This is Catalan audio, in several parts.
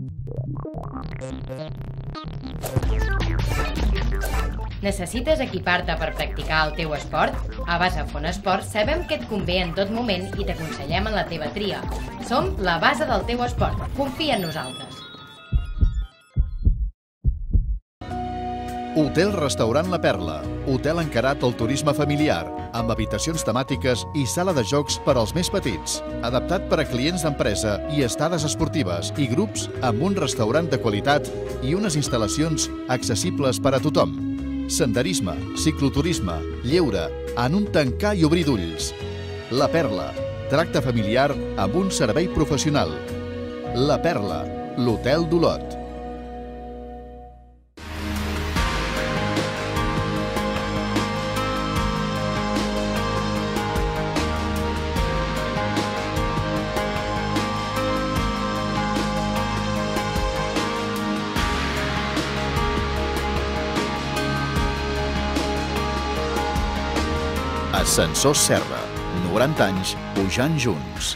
Necessites equipar-te per practicar el teu esport? A Base Font Esport sabem que et convé en tot moment i t'aconsellem en la teva tria. Som la base del teu esport. Confia en nosaltres. Hotel-restaurant La Perla. Hotel encarat al turisme familiar, amb habitacions temàtiques i sala de jocs per als més petits. Adaptat per a clients d'empresa i estades esportives i grups amb un restaurant de qualitat i unes instal·lacions accessibles per a tothom. Senderisme, cicloturisme, lleure, en un tancar i obrir d'ulls. La Perla. Tracte familiar amb un servei professional. La Perla. L'Hotel d'Olot. Ascensors Serra. 90 anys pujant junts.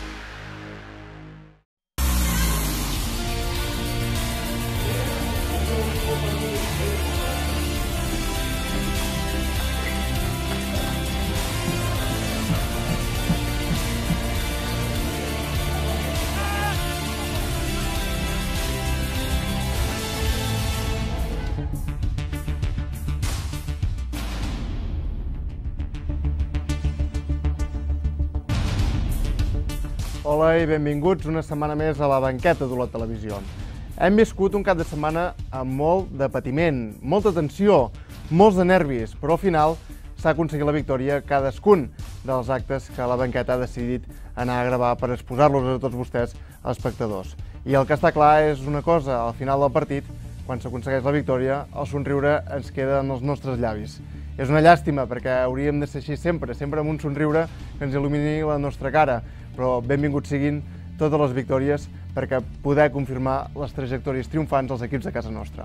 Hola i benvinguts una setmana més a la banqueta d'Olot Televisió. Hem viscut un cap de setmana amb molt de patiment, molta tensió, molts de nervis, però al final s'ha aconseguit la victòria a cadascun dels actes que la banqueta ha decidit anar a gravar per exposar-los a tots vostès, els espectadors. I el que està clar és una cosa, al final del partit, quan s'aconsegueix la victòria, el somriure ens queda en els nostres llavis. És una llàstima perquè hauríem de ser així sempre amb un somriure que ens il·lumini la nostra cara, però benvinguts siguin totes les victòries perquè poder confirmar les trajectòries triomfants dels equips de casa nostra.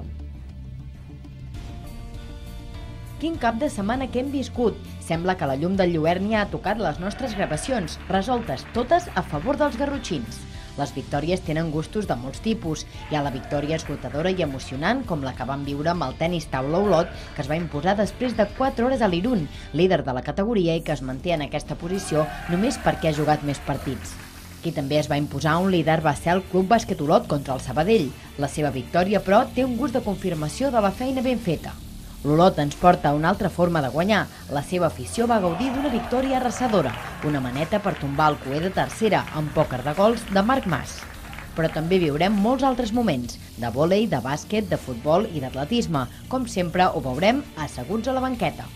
Quin cap de setmana que hem viscut! Sembla que la llum del lluerni ha tocat les nostres gravacions, resoltes totes a favor dels garrotxins. Les victòries tenen gustos de molts tipus. Hi ha la victòria esgotadora i emocionant, com la que vam viure amb el tenis taula Olot, que es va imposar després de 4 hores a l'Irun, líder de la categoria i que es manté en aquesta posició només perquè ha jugat més partits. Qui també es va imposar un líder va ser el Club Bàsquet Olot contra el Sabadell. La seva victòria, però, té un gust de confirmació de la feina ben feta. L'Olot ens porta una altra forma de guanyar. La seva afició va gaudir d'una victòria arrasadora, una maneta per tombar el cuer de tercera amb pòquer de gols de Marc Mas. Però també viurem molts altres moments, de vòlei, de bàsquet, de futbol i d'atletisme. Com sempre, ho veurem asseguts a la banqueta.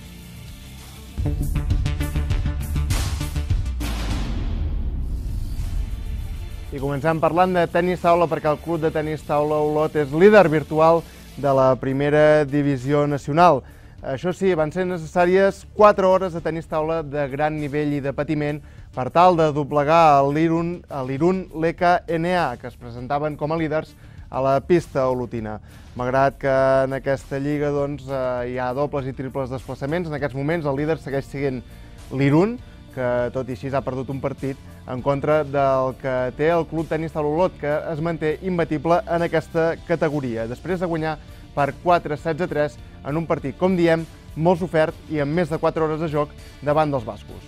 I comencem parlant de tenis taula perquè el Club de Tenis Taula Olot és líder virtual de la primera divisió nacional. Això sí, van ser necessàries 4 hores de tenis taula de gran nivell i de patiment per tal de doblegar l'Irun LKNA, que es presentaven com a líders a la pista olotina. Malgrat que en aquesta lliga hi ha dobles i triples desplaçaments, en aquests moments el líder segueix sent l'Irun, que tot i així ha perdut un partit en contra del que té el Club Tenis Taula Olot, que es manté imbatible en aquesta categoria, després de guanyar per 4-16-3 en un partit, com diem, molt sofert i amb més de 4 hores de joc davant dels bascos.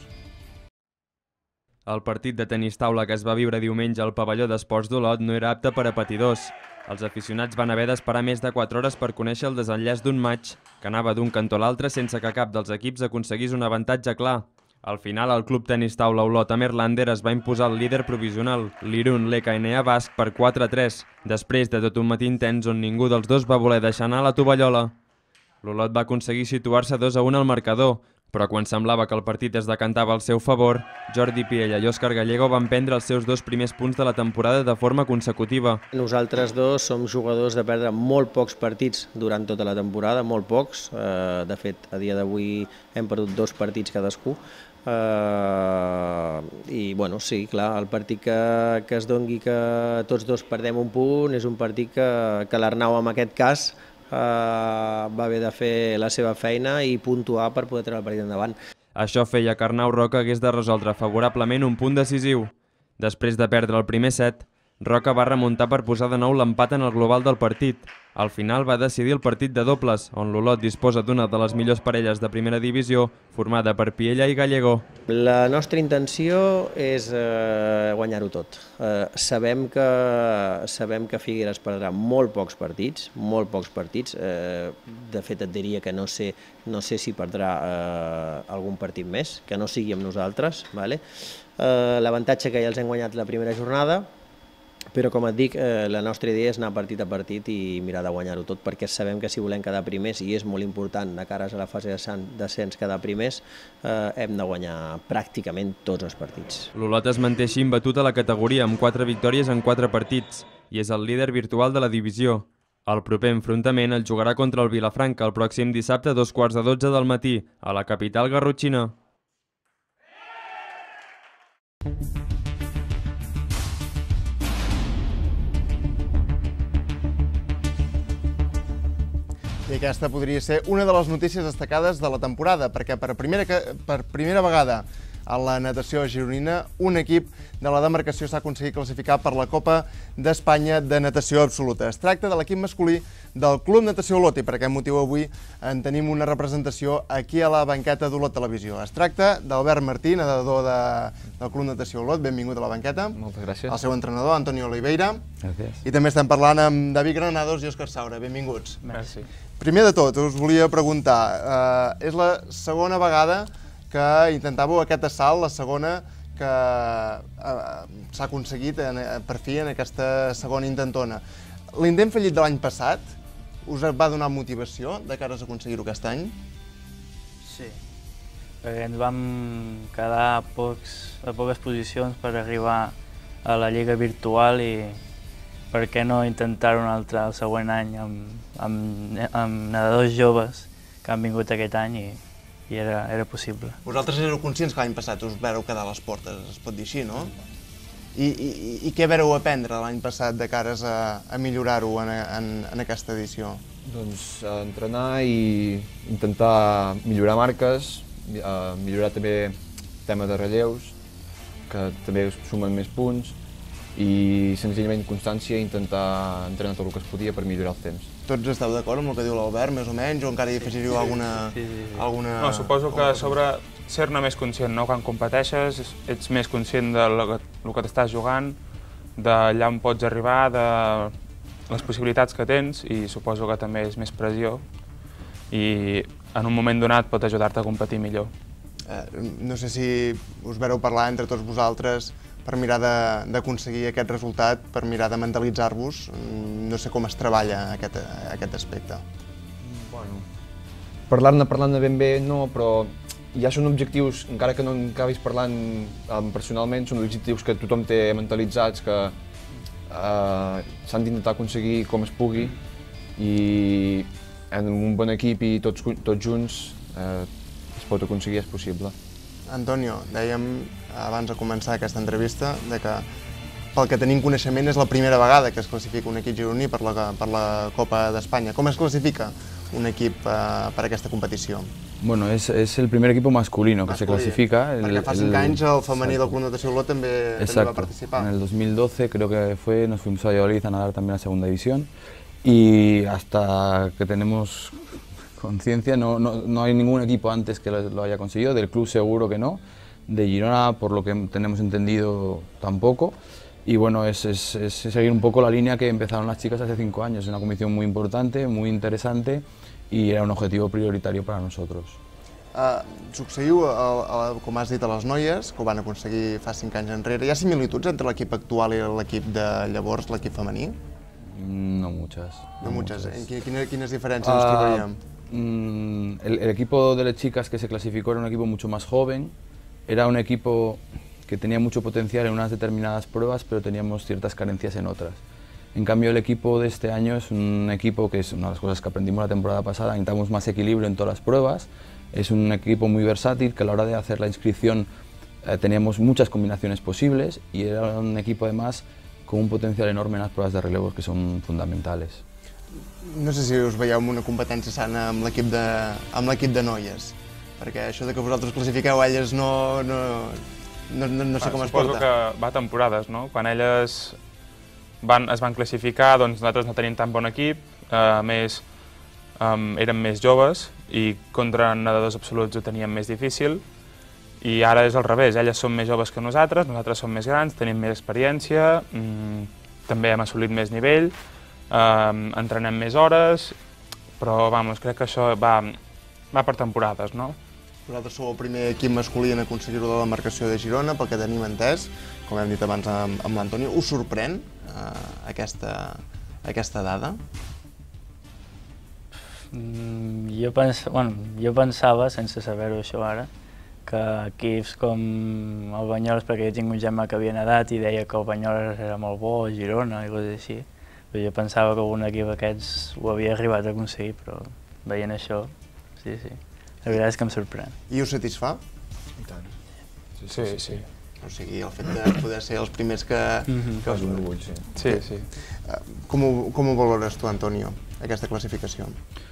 El partit de tenis taula que es va viure diumenge al pavelló d'esports d'Olot no era apte per a patidors. Els aficionats van haver d'esperar més de 4 hores per conèixer el desenllaç d'un matx que anava d'un cantó a l'altre sense que cap dels equips aconseguís un avantatge clar. Al final, el Club Tenis Taula Olot amb Erlander es va imposar el líder provisional, l'Irun LKNA basc, per 4-3, després de tot un matí intens on ningú dels dos va voler deixar anar la tovallola. L'Olot va aconseguir situar-se 2-1 al marcador, però quan semblava que el partit es decantava al seu favor, Jordi Piella i Òscar Gallego van prendre els seus 2 primers punts de la temporada de forma consecutiva. Nosaltres dos som jugadors de perdre molt pocs partits durant tota la temporada, molt pocs. De fet, a dia d'avui hem perdut 2 partits cadascú. I bueno, sí, clar, el partit que es doni que tots dos perdem un punt és un partit que l'Arnau en aquest cas va haver de fer la seva feina i puntuar per poder treure el partit endavant. Això feia que Arnau Roca hagués de resoldre favorablement un punt decisiu. Després de perdre el primer set, Roca va remuntar per posar de nou l'empat en el global del partit. Al final va decidir el partit de dobles, on l'Olot disposa d'una de les millors parelles de primera divisió, formada per Piella i Gallego. La nostra intenció és guanyar-ho tot. Sabem que Figueres perdrà molt pocs partits. De fet, et diria que no sé si perdrà algun partit més, que no sigui amb nosaltres. L'avantatge que ja els hem guanyat la primera jornada, però com et dic, la nostra idea és anar partit a partit i mirar de guanyar-ho tot, perquè sabem que si volem quedar primers, i és molt important de cares a la fase d'ascens quedar primers, hem de guanyar pràcticament tots els partits. L'Olot es manté així imbatut a la categoria amb 4 victòries en 4 partits i és el líder virtual de la divisió. El proper enfrontament el jugarà contra el Vilafranca el pròxim dissabte a 2:15 del matí, a la capital garrotxina. I aquesta podria ser una de les notícies destacades de la temporada, perquè per primera vegada a la natació gironina, un equip de la demarcació s'ha aconseguit classificar per la Copa d'Espanya de natació absoluta. Es tracta de l'equip masculí del Club Natació Olot i per aquest motiu avui en tenim una representació aquí a la banqueta d'Olot Televisió. Es tracta d'Albert Martí, nedador del Club Natació Olot. Benvingut a la banqueta. Moltes gràcies. El seu entrenador, Antonio Oliveira. Gràcies. I també estem parlant amb David Granados i Òscar Saura. Benvinguts. Merci. Primer de tot, us volia preguntar, és la segona vegada que intentàveu aquest assalt, la segona que s'ha aconseguit per fi en aquesta segona intentona. L'intent fallit de l'any passat us va donar motivació de cares a aconseguir-ho aquest any? Sí, perquè ens vam quedar a poques posicions per arribar a la lliga virtual i per què no intentar un altre el següent any amb nedadors joves que han vingut aquest any i era possible. Vosaltres éreu conscients que l'any passat us vàreu quedar a les portes, es pot dir així, no? I què vàreu aprendre l'any passat de cares a millorar-ho en aquesta edició? Doncs entrenar i intentar millorar marques, millorar també tema de relleus, que també sumen més punts, i senzillament constància i intentar entrenar tot el que es podia per millorar els temps. Tots esteu d'acord amb el que diu l'Albert, més o menys, o encara hi afegiríeu alguna... No, suposo que a sobre ser-ne més conscient, no? Quan competeixes ets més conscient del que t'estàs jugant, d'allà on pots arribar, de les possibilitats que tens i suposo que també és més pressió i en un moment donat pot ajudar-te a competir millor. No sé si us vàreu parlar entre tots vosaltres per mirar d'aconseguir aquest resultat, per mirar de mentalitzar-vos. No sé com es treballa aquest aspecte. Bueno, parlant-ne ben bé no, però ja són objectius, encara que no en acabis parlant personalment, són objectius que tothom té mentalitzats, que s'han d'intentar aconseguir com es pugui i en un bon equip i tots junts es pot aconseguir, és possible. Antonio, dèiem abans de començar aquesta entrevista que pel que tenim coneixement és la primera vegada que es classifica un equip gironí per la Copa d'Espanya. Com es classifica un equip per aquesta competició? Bueno, es el primer equipo masculino que se clasifica. Perquè fa 5 anys el femení del Club Natació Olot també va participar. En el 2012 creo que fue, nos fuimos a Valladolid a nadar también a segunda división y hasta que tenemos conciencia no hay ningún equipo antes que lo haya conseguido, del club seguro que no, de Girona por lo que tenemos entendido tampoco. Y bueno, es seguir un poco la línea que empezaron las chicas hace 5 años, es una competición muy importante, muy interesante y era un objetivo prioritario para nosotros. Succeiu, com has dit, a les noies, que ho van aconseguir fa 5 anys enrere. Hi ha similituds entre l'equip actual i l'equip de llavors, l'equip femení? No muchas. No muchas. Quines diferències ens trobaríem? El equipo de las chicas que se clasificó era un equipo mucho más joven, era un equipo que tenía mucho potencial en unas determinadas pruebas, pero teníamos ciertas carencias en otras. En cambio, el equipo de este año es un equipo que es una de las cosas que aprendimos la temporada pasada, necesitamos más equilibrio en todas las pruebas, es un equipo muy versátil que a la hora de hacer la inscripción teníamos muchas combinaciones posibles y era un equipo además con un potencial enorme en las pruebas de relevos que son fundamentales. No sé si us veieu amb una competència sana amb l'equip de noies, perquè això de que vosaltres classifiqueu elles no sé com es porta. Suposo que va a temporades, no? Quan elles es van classificar, doncs nosaltres no tenim tan bon equip, a més érem més joves i contra nedadors absoluts ho teníem més difícil, i ara és al revés, elles són més joves que nosaltres som més grans, tenim més experiència, també hem assolit més nivell, entrenem més hores, però crec que això va per temporades, no? Vosaltres sou el primer equip masculí en aconseguir-ho de la demarcació de Girona, pel que tenim entès, com hem dit abans amb l'Antoni. Us sorprèn aquesta dada? Jo pensava, sense saber-ho això ara, que equips com el Banyoles, perquè jo tinc un germà que havia nedat i deia que el Banyoles era molt bo, Girona i coses així, però jo pensava que algun equip d'aquests ho havia arribat a aconseguir, però veient això, sí. La veritat és que em sorprèn. I us satisfà? I tant. Sí. O sigui, el fet de poder ser els primers que... És un orgull, sí. Sí. Com ho valores tu, Antonio, aquesta clasificación?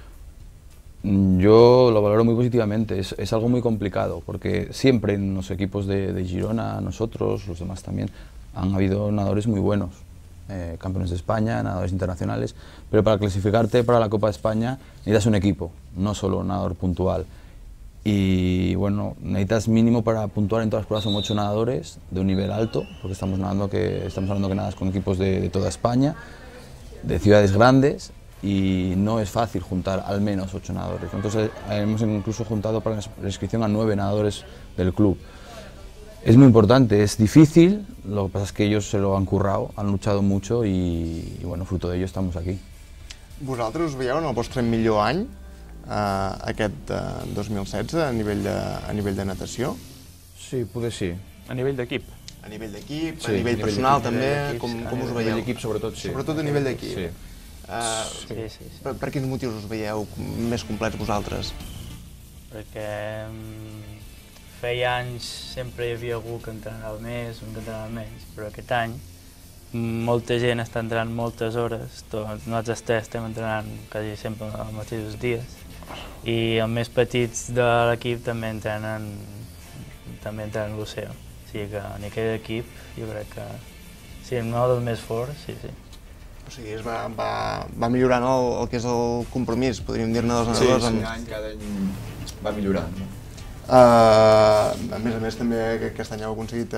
Yo lo valoro muy positivamente, es algo muy complicado, porque siempre en los equipos de Girona, nosotros, los demás también, han habido nadadores muy buenos, campeones de España, nadadores internacionales, pero para clasificarte para la Copa de España necesitas un equipo, no solo un nadador puntual. Y bueno, necesitas mínimo para puntuar en todas las pruebas son 8 nadadores de un nivel alto, porque estamos hablando que nadas con equipos de toda España, de ciudades grandes, y no es fácil juntar al menos 8 nadadores. Entonces hemos incluso juntado para la inscripción a 9 nadadores del club. Es muy importante, es difícil, lo que pasa es que ellos se lo han currado, han luchado mucho y bueno, fruto de ello estamos aquí. Vosaltres us veieu en el vostre millor any, aquest 2016, a nivell de natació? Sí, poder sí. A nivell d'equip? A nivell d'equip, a nivell personal també, com us veieu? A nivell d'equip sobretot sí. Sobretot a nivell d'equip? Sí. Per quins motius us veieu més complets vosaltres? Perquè feia anys sempre hi havia algú que entrenava més, un que entrenava menys, però aquest any molta gent està entrenant moltes hores, nosaltres tres estem entrenant quasi sempre els mateixos dies, i els més petits de l'equip també entrenen l'Oceo. O sigui que a nivell d'equip jo crec que sí, no dels més forts, sí. O sigui, es va millorant el que és el compromís, podríem dir-ne dels nedadors. Sí, cada any va millorant. A més també aquest any heu aconseguit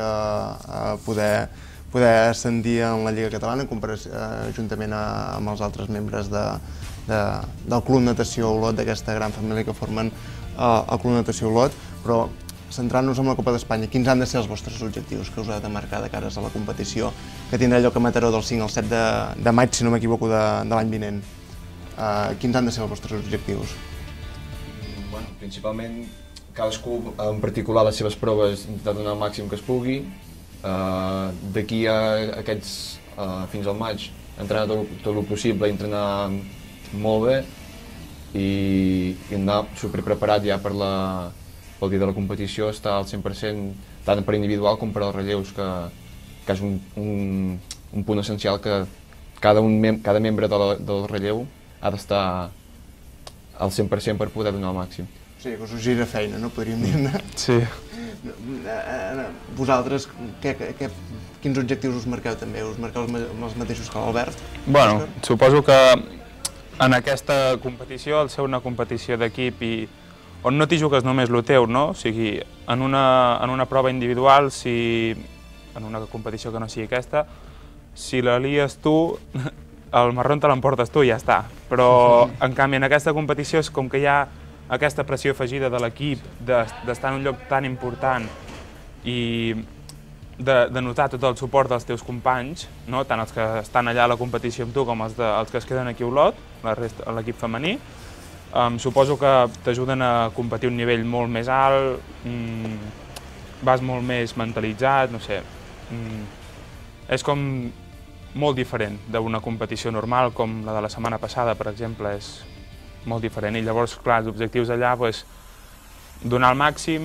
poder ascendir en la Lliga Catalana juntament amb els altres membres del Club Natació Olot, d'aquesta gran família que formen el Club Natació Olot, però centrant-nos en la Copa d'Espanya, quins han de ser els vostres objectius que us heu de marcar de cares a la competició que tindrà lloc a Mataró del 5 al 7 de maig, si no m'equivoco, de l'any vinent? Quins han de ser els vostres objectius? Bueno, principalment cadascú en particular les seves proves intentar donar el màxim que es pugui. D'aquí a aquests fins al maig entrenar tot el possible, entrenar molt bé i anar superpreparat ja pel dia de la competició, estar al 100% tant per individual com per als relleus, que és un punt essencial que cada membre del relleu ha d'estar al 100% per poder donar el màxim. O sigui, que us gira feina, no? Podríem dir-ne. Sí. Vosaltres, quins objectius us marqueu també? Us marqueu els mateixos que l'Albert? Bueno, suposo que en aquesta competició, al ser una competició d'equip i on no t'hi jugues només el teu, no? O sigui, en una prova individual, en una competició que no sigui aquesta, si la lies tu, el marró te l'emportes tu i ja està. Però, en canvi, en aquesta competició és com que hi ha aquesta pressió afegida de l'equip, d'estar en un lloc tan important i de notar tot el suport dels teus companys, tant els que estan allà a la competició amb tu com els que es queden aquí a Olot, l'equip femení. Suposo que t'ajuden a competir a un nivell molt més alt, vas molt més mentalitzat, no sé. És com molt diferent d'una competició normal com la de la setmana passada, per exemple, és molt diferent. I llavors, clar, els objectius allà, donar el màxim,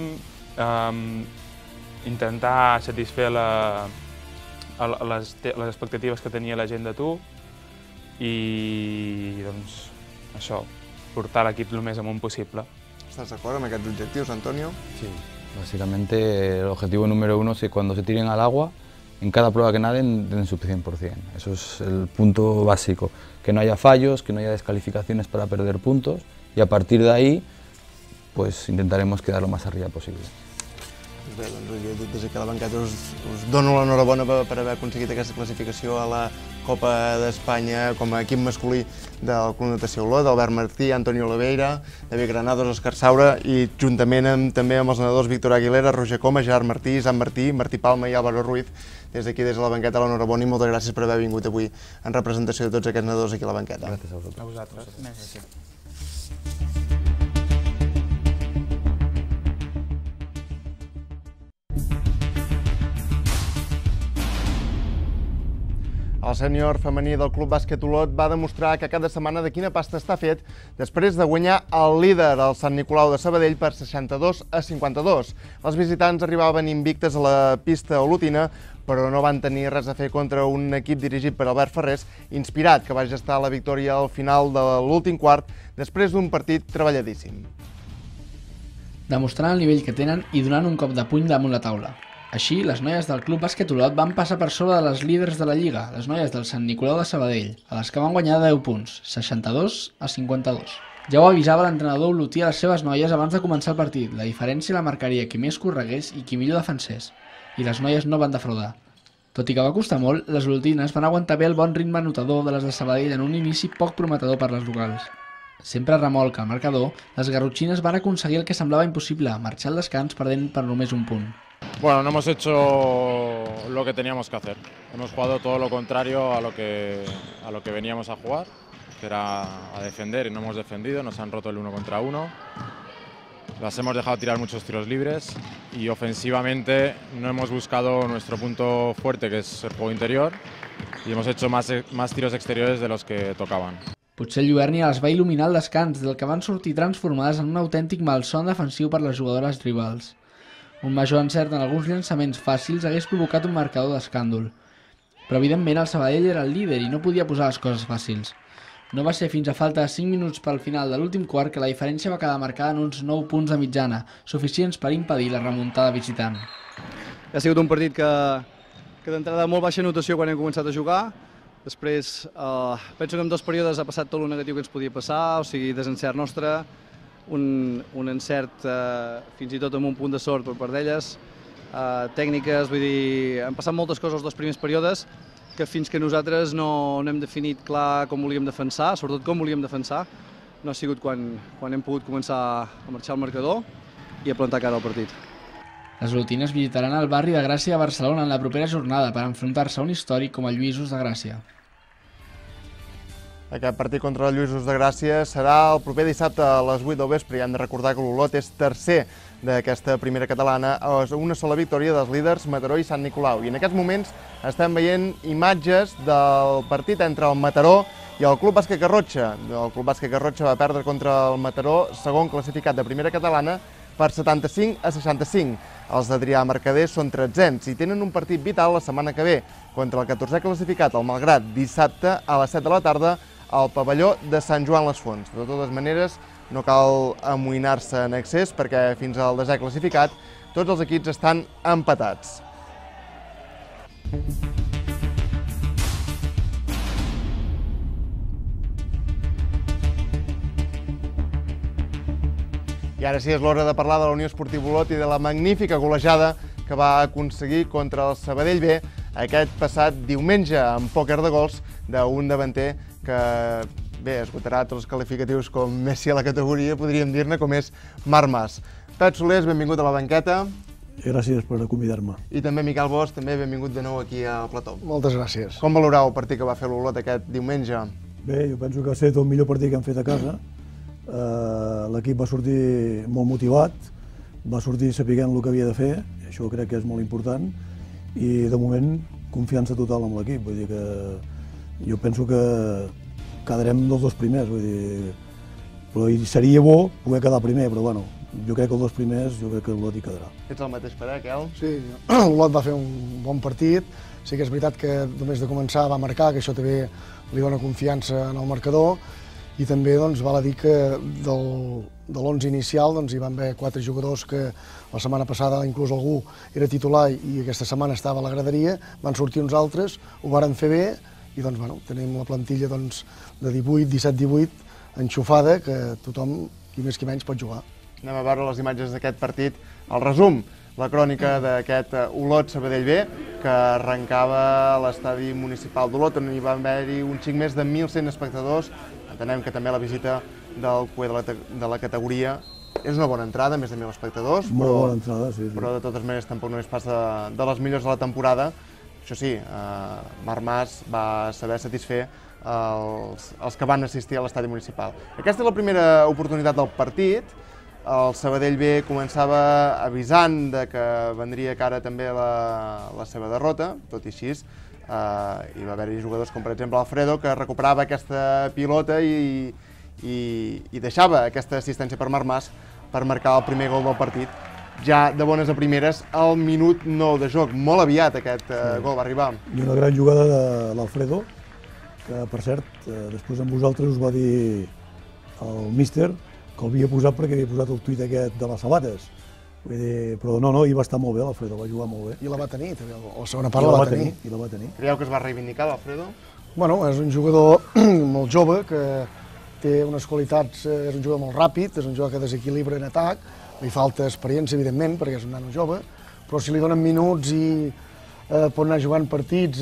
intentar satisfer les expectatives que tenia la gent de tu i, doncs, això, portar l'equip el més amunt possible. ¿Estás de acuerdo amb aquests objectius, Antonio? Sí, básicamente el objetivo número 1 es que cuando se tiren al agua en cada prueba que naden den su 100%. Eso es el punto básico, que no haya fallos, que no haya descalificaciones para perder puntos y a partir de ahí pues intentaremos quedar lo más arriba posible. Bé, doncs des d'aquí a la banqueta us dono l'enhorabona per haver aconseguit aquesta classificació a la Copa d'Espanya com a equip masculí del Club Natació Olot, d'Albert Martí, Antoni Oliveira, David Granados, Òscar Saura i juntament també amb els nedadors Víctor Aguilera, Roger Coma, Gerard Martí, Isaac Martí, Martí Palma i Álvaro Ruiz. Des d'aquí, des de la banqueta, l'enhorabona i moltes gràcies per haver vingut avui en representació de tots aquests nedadors aquí a la banqueta. Gràcies a vosaltres. A vosaltres. Gràcies. El sènior femení del Club Bàsquet Olot va demostrar que cada setmana de quina pasta està fet després de guanyar el líder, el Sant Nicolau de Sabadell, per 62-52. Els visitants arribaven invictes a la pista olotina, però no van tenir res a fer contra un equip dirigit per Albert Ferrés, inspirat, que va gestar la victòria al final de l'últim quart després d'un partit treballadíssim. Demostrant el nivell que tenen i donant un cop de puny damunt la taula. Així, les noies del Club Bàsquet Olot van passar per sobre de les líders de la Lliga, les noies del Sant Nicolau de Sabadell, a les que van guanyar 10 punts, 62-52. Ja ho avisava l'entrenador olotí a les seves noies abans de començar el partit. La diferència la marcaria qui més corregués i qui millor defensés. I les noies no van defraudar. Tot i que va costar molt, les olotines van aguantar bé el bon ritme anotador de les de Sabadell en un inici poc prometedor per les locals. Sempre remolca al marcador, les garrotxines van aconseguir el que semblava impossible, marxar al descans perdent per només un punt. Bueno, no hemos hecho lo que teníamos que hacer. Hemos jugado todo lo contrario a lo que veníamos a jugar, que era a defender y no hemos defendido, nos han roto el 1 contra 1. Las hemos dejado tirar muchos tiros libres y ofensivamente no hemos buscado nuestro punto fuerte, que es el juego interior, y hemos hecho más tiros exteriores de los que tocaban. Potser el Lluernia les va il·luminar al descans, del que van sortir transformades en un autèntic malson defensiu per les jugadores rivals. Un major encert en alguns llançaments fàcils hagués provocat un marcador d'escàndol. Però evidentment el Sabadell era el líder i no podia posar les coses fàcils. No va ser fins a falta de 5 minuts pel final de l'últim quart que la diferència va quedar marcada en uns 9 punts de mitjana, suficients per impedir la remuntada visitant. Ha sigut un partit que d'entrada de molt baixa notació quan hem començat a jugar. Després, penso que en 2 períodes ha passat tot el negatiu que ens podia passar, o sigui, desencert nostre, un encert fins i tot amb un punt de sort per part d'elles, tècniques, vull dir, han passat moltes coses els 2 primers períodes que fins que nosaltres no hem definit clar com volíem defensar, sobretot com volíem defensar, no ha sigut quan hem pogut començar a marxar al marcador i a plantar cara al partit. Les olotines visitaran el barri de Gràcia a Barcelona en la propera jornada per enfrontar-se a un històric com el Lluïsos de Gràcia. Aquest partit contra el Lluïsos de Gràcia serà el proper dissabte a les 8 del vespre i hem de recordar que l'Olot és tercer d'aquesta primera catalana a una sola victòria dels líders Mataró i Sant Nicolau. I en aquests moments estem veient imatges del partit entre el Mataró i el Club Bàsquet Garrotxa. El Club Bàsquet Garrotxa va perdre contra el Mataró, segon classificat de primera catalana, per 75-65. Els d'Adrià Mercader són 13ens i tenen un partit vital la setmana que ve contra el 14è classificat, el Malgrat, dissabte a les 7 de la tarda al pavelló de Sant Joan les Fonts. De totes maneres, no cal amoïnar-se en excés perquè fins al 10è classificat tots els equips estan empatats. I ara sí, és l'hora de parlar de la Unió Esportiva Olot i de la magnífica golejada que va aconseguir contra el Sabadell B aquest passat diumenge amb pòquer de gols d'un davanter que bé, esgotarà tots els qualificatius com Messi a la categoria, podríem dir-ne, com és Marc Mas. Pep Solers, benvingut a la banqueta. Gràcies per convidar-me. I també Miquel Bosch, també benvingut de nou aquí al plató. Moltes gràcies. Com valorau el partit que va fer l'Olot aquest diumenge? Bé, jo penso que ha estat el millor partit que hem fet a casa. L'equip va sortir molt motivat, va sortir sapiguent el que havia de fer, i això crec que és molt important, i de moment confiança total amb l'equip, vull dir que jo penso que quedarem dels 2 primers, vull dir, però seria bo poder quedar primer, però bueno, jo crec que els 2 primers, jo crec que l'Olot hi quedarà. Ets el mateix parer, Quel? Sí, l'Olot va fer un bon partit, sí que és veritat que només de començar va marcar, que això també li dona confiança en el marcador, i també val a dir que de l'11 inicial hi van haver 4 jugadors que la setmana passada inclús algú era titular i aquesta setmana estava a la graderia, van sortir uns altres, ho varen fer bé i tenim la plantilla de 18, 17-18 enxufada que tothom, qui més qui menys, pot jugar. Anem a veure les imatges d'aquest partit, el resum, la crònica d'aquest Olot-Sabadell B, que arrencava a l'estadi municipal d'Olot, on hi va haver-hi un xic més de 1.100 espectadors. Entenem que també la visita del cué de la categoria és una bona entrada, més de 1.000 espectadors. Molt bona entrada, sí. Però de totes maneres tampoc no és pas de les millors de la temporada. Això sí, Marc Mas va saber satisfer els que van assistir a l'estadi municipal. Aquesta és la primera oportunitat del partit. El Sabadell B començava avisant que vendria cara també la seva derrota, tot i així hi va haver-hi jugadors com per exemple Alfredo que recuperava aquesta pilota i deixava aquesta assistència per Marc Mas per marcar el primer gol del partit. Ja de bones a primeres, al minut 9 de joc, molt aviat aquest gol va arribar. I una gran jugada de l'Alfredo, que per cert, després amb vosaltres us va dir el míster que el havia posat perquè havia posat el tuit aquest de les sabates. Vull dir, però no, hi va estar molt bé l'Alfredo, va jugar molt bé. I la va tenir, també, la segona part la va tenir. I la va tenir. Creieu que es va reivindicar l'Alfredo? Bueno, és un jugador molt jove, que té unes qualitats, és un jugador molt ràpid, és un jugador que desequilibra en atac, li falta experiència, evidentment, perquè és un nano jove, però si li donen minuts i pot anar jugant partits,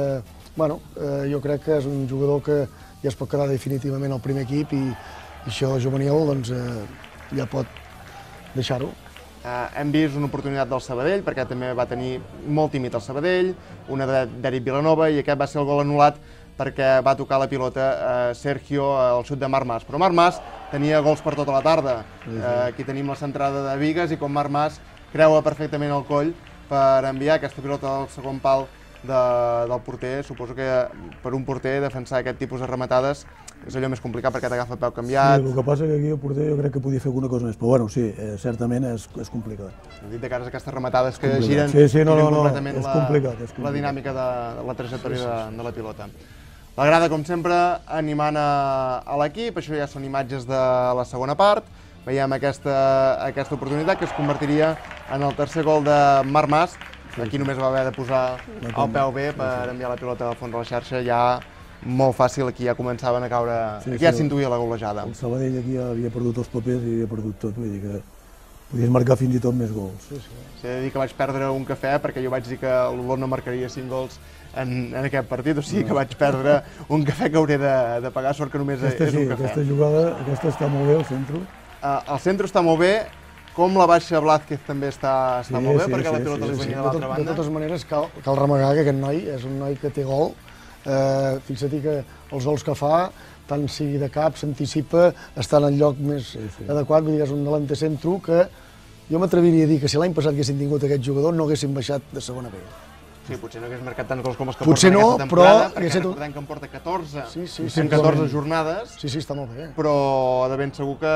jo crec que és un jugador que ja es pot quedar definitivament al primer equip i això juvenil ja pot deixar-ho. Hem vist una oportunitat del Sabadell, perquè també va tenir molt tímid el Sabadell, una d'Eric Vilanova, i aquest va ser el gol anul·lat perquè va tocar la pilota Sergio al xut de Marc Mas. Però Marc Mas tenia gols per tota la tarda. Aquí tenim la centrada de Bigues i com Marc Mas creua perfectament el coll per enviar aquesta pilota al segon pal del porter. Suposo que per un porter defensar aquest tipus de rematades és allò més complicat perquè t'agafa el peu canviat. Sí, el que passa que aquí el porter jo crec que podia fer alguna cosa més, però bueno, sí, certament és complicat. Hem dit de cares aquestes rematades que giren completament la dinàmica de la trajectòria de la pilota. La grada, com sempre, animant a l'equip, això ja són imatges de la segona part. Veiem aquesta oportunitat que es convertiria en el tercer gol de Marc Mas. Aquí només va haver de posar el peu bé per enviar la pilota al fons de la xarxa, ja molt fàcil, aquí ja començaven a caure, aquí ja s'intuïa la golejada. El Sabadell aquí ja havia perdut els papers i havia perdut tot, vull dir que podies marcar fins i tot més gols. S'ha de dir que vaig perdre un cafè perquè jo vaig dir que l'Olot no marcaria 5 gols en aquest partit, o sigui que vaig perdre un cafè que hauré de pagar, sort que només és un cafè. Aquesta jugada, aquesta està molt bé, el centre. El centre està molt bé, com la baixa Blázquez també està molt bé, perquè la pilota li venia de l'altra banda. De totes maneres, cal remarcar que aquest noi és un noi que té gol. Fixa't que els gols que fa, tant sigui de cap, s'anticipa, està en el lloc més adequat, vull dir que és un delanter centre que jo m'atreviria a dir que si l'any passat haguessin tingut aquest jugador no haguessin baixat de segona B. Sí, potser no hagués marcat tants gols com els que porta aquesta temporada, perquè recordem que en porta 14 en 14 jornades. Sí, està molt bé. Però de ben segur que...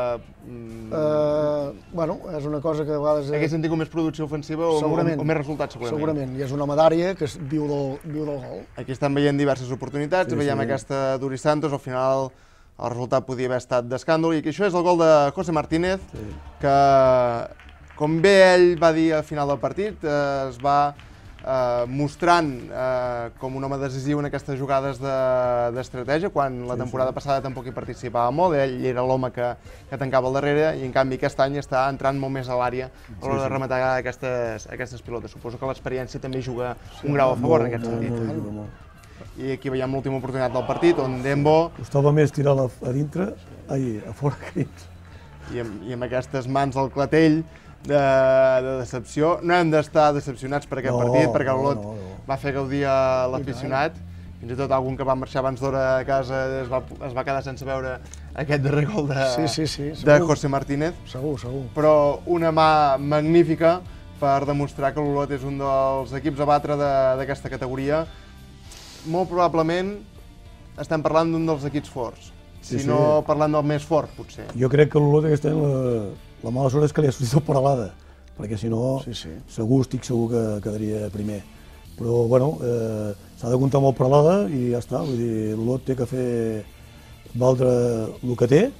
Bueno, és una cosa que a vegades... Haguessin tingut més producció ofensiva o més resultats, segurament. Segurament, i és una home d'àrea que viu del gol. Aquí estan veient diverses oportunitats, veiem aquesta d'Uri Santos, al final el resultat podia haver estat d'escàndol, i que això és el gol de José Martínez, que, com bé ell va dir al final del partit, es va mostrant com un home decisiu en aquestes jugades d'estratègia, quan la temporada passada tampoc hi participava molt, ell era l'home que tancava al darrere, i en canvi aquest any està entrant molt més a l'àrea a l'hora de rematar aquestes pilotes. Suposo que l'experiència també juga un grau a favor en aquest sentit. I aquí veiem l'última oportunitat del partit, on Dembo... Costava més tirar-la a dintre, a fora que dins. I amb aquestes mans al clatell de decepció. No hem d'estar decepcionats per aquest partit, perquè l'Olot va fer gaudir a l'aficionat. Fins i tot algun que va marxar abans d'hora a casa es va quedar sense veure aquest darrer gol de José Martínez. Segur. Però una mà magnífica per demostrar que l'Olot és un dels equips a batre d'aquesta categoria. Molt probablement estem parlant d'un dels equips forts, si no parlant del més fort, potser. Jo crec que l'Olot aquest any la mala sort és que li ha sortit el Peralada, perquè si no, estic segur que quedaria primer. Però, bueno, s'ha de comptar amb el Peralada i ja està, vull dir, l'Olot té que fer valdre el que té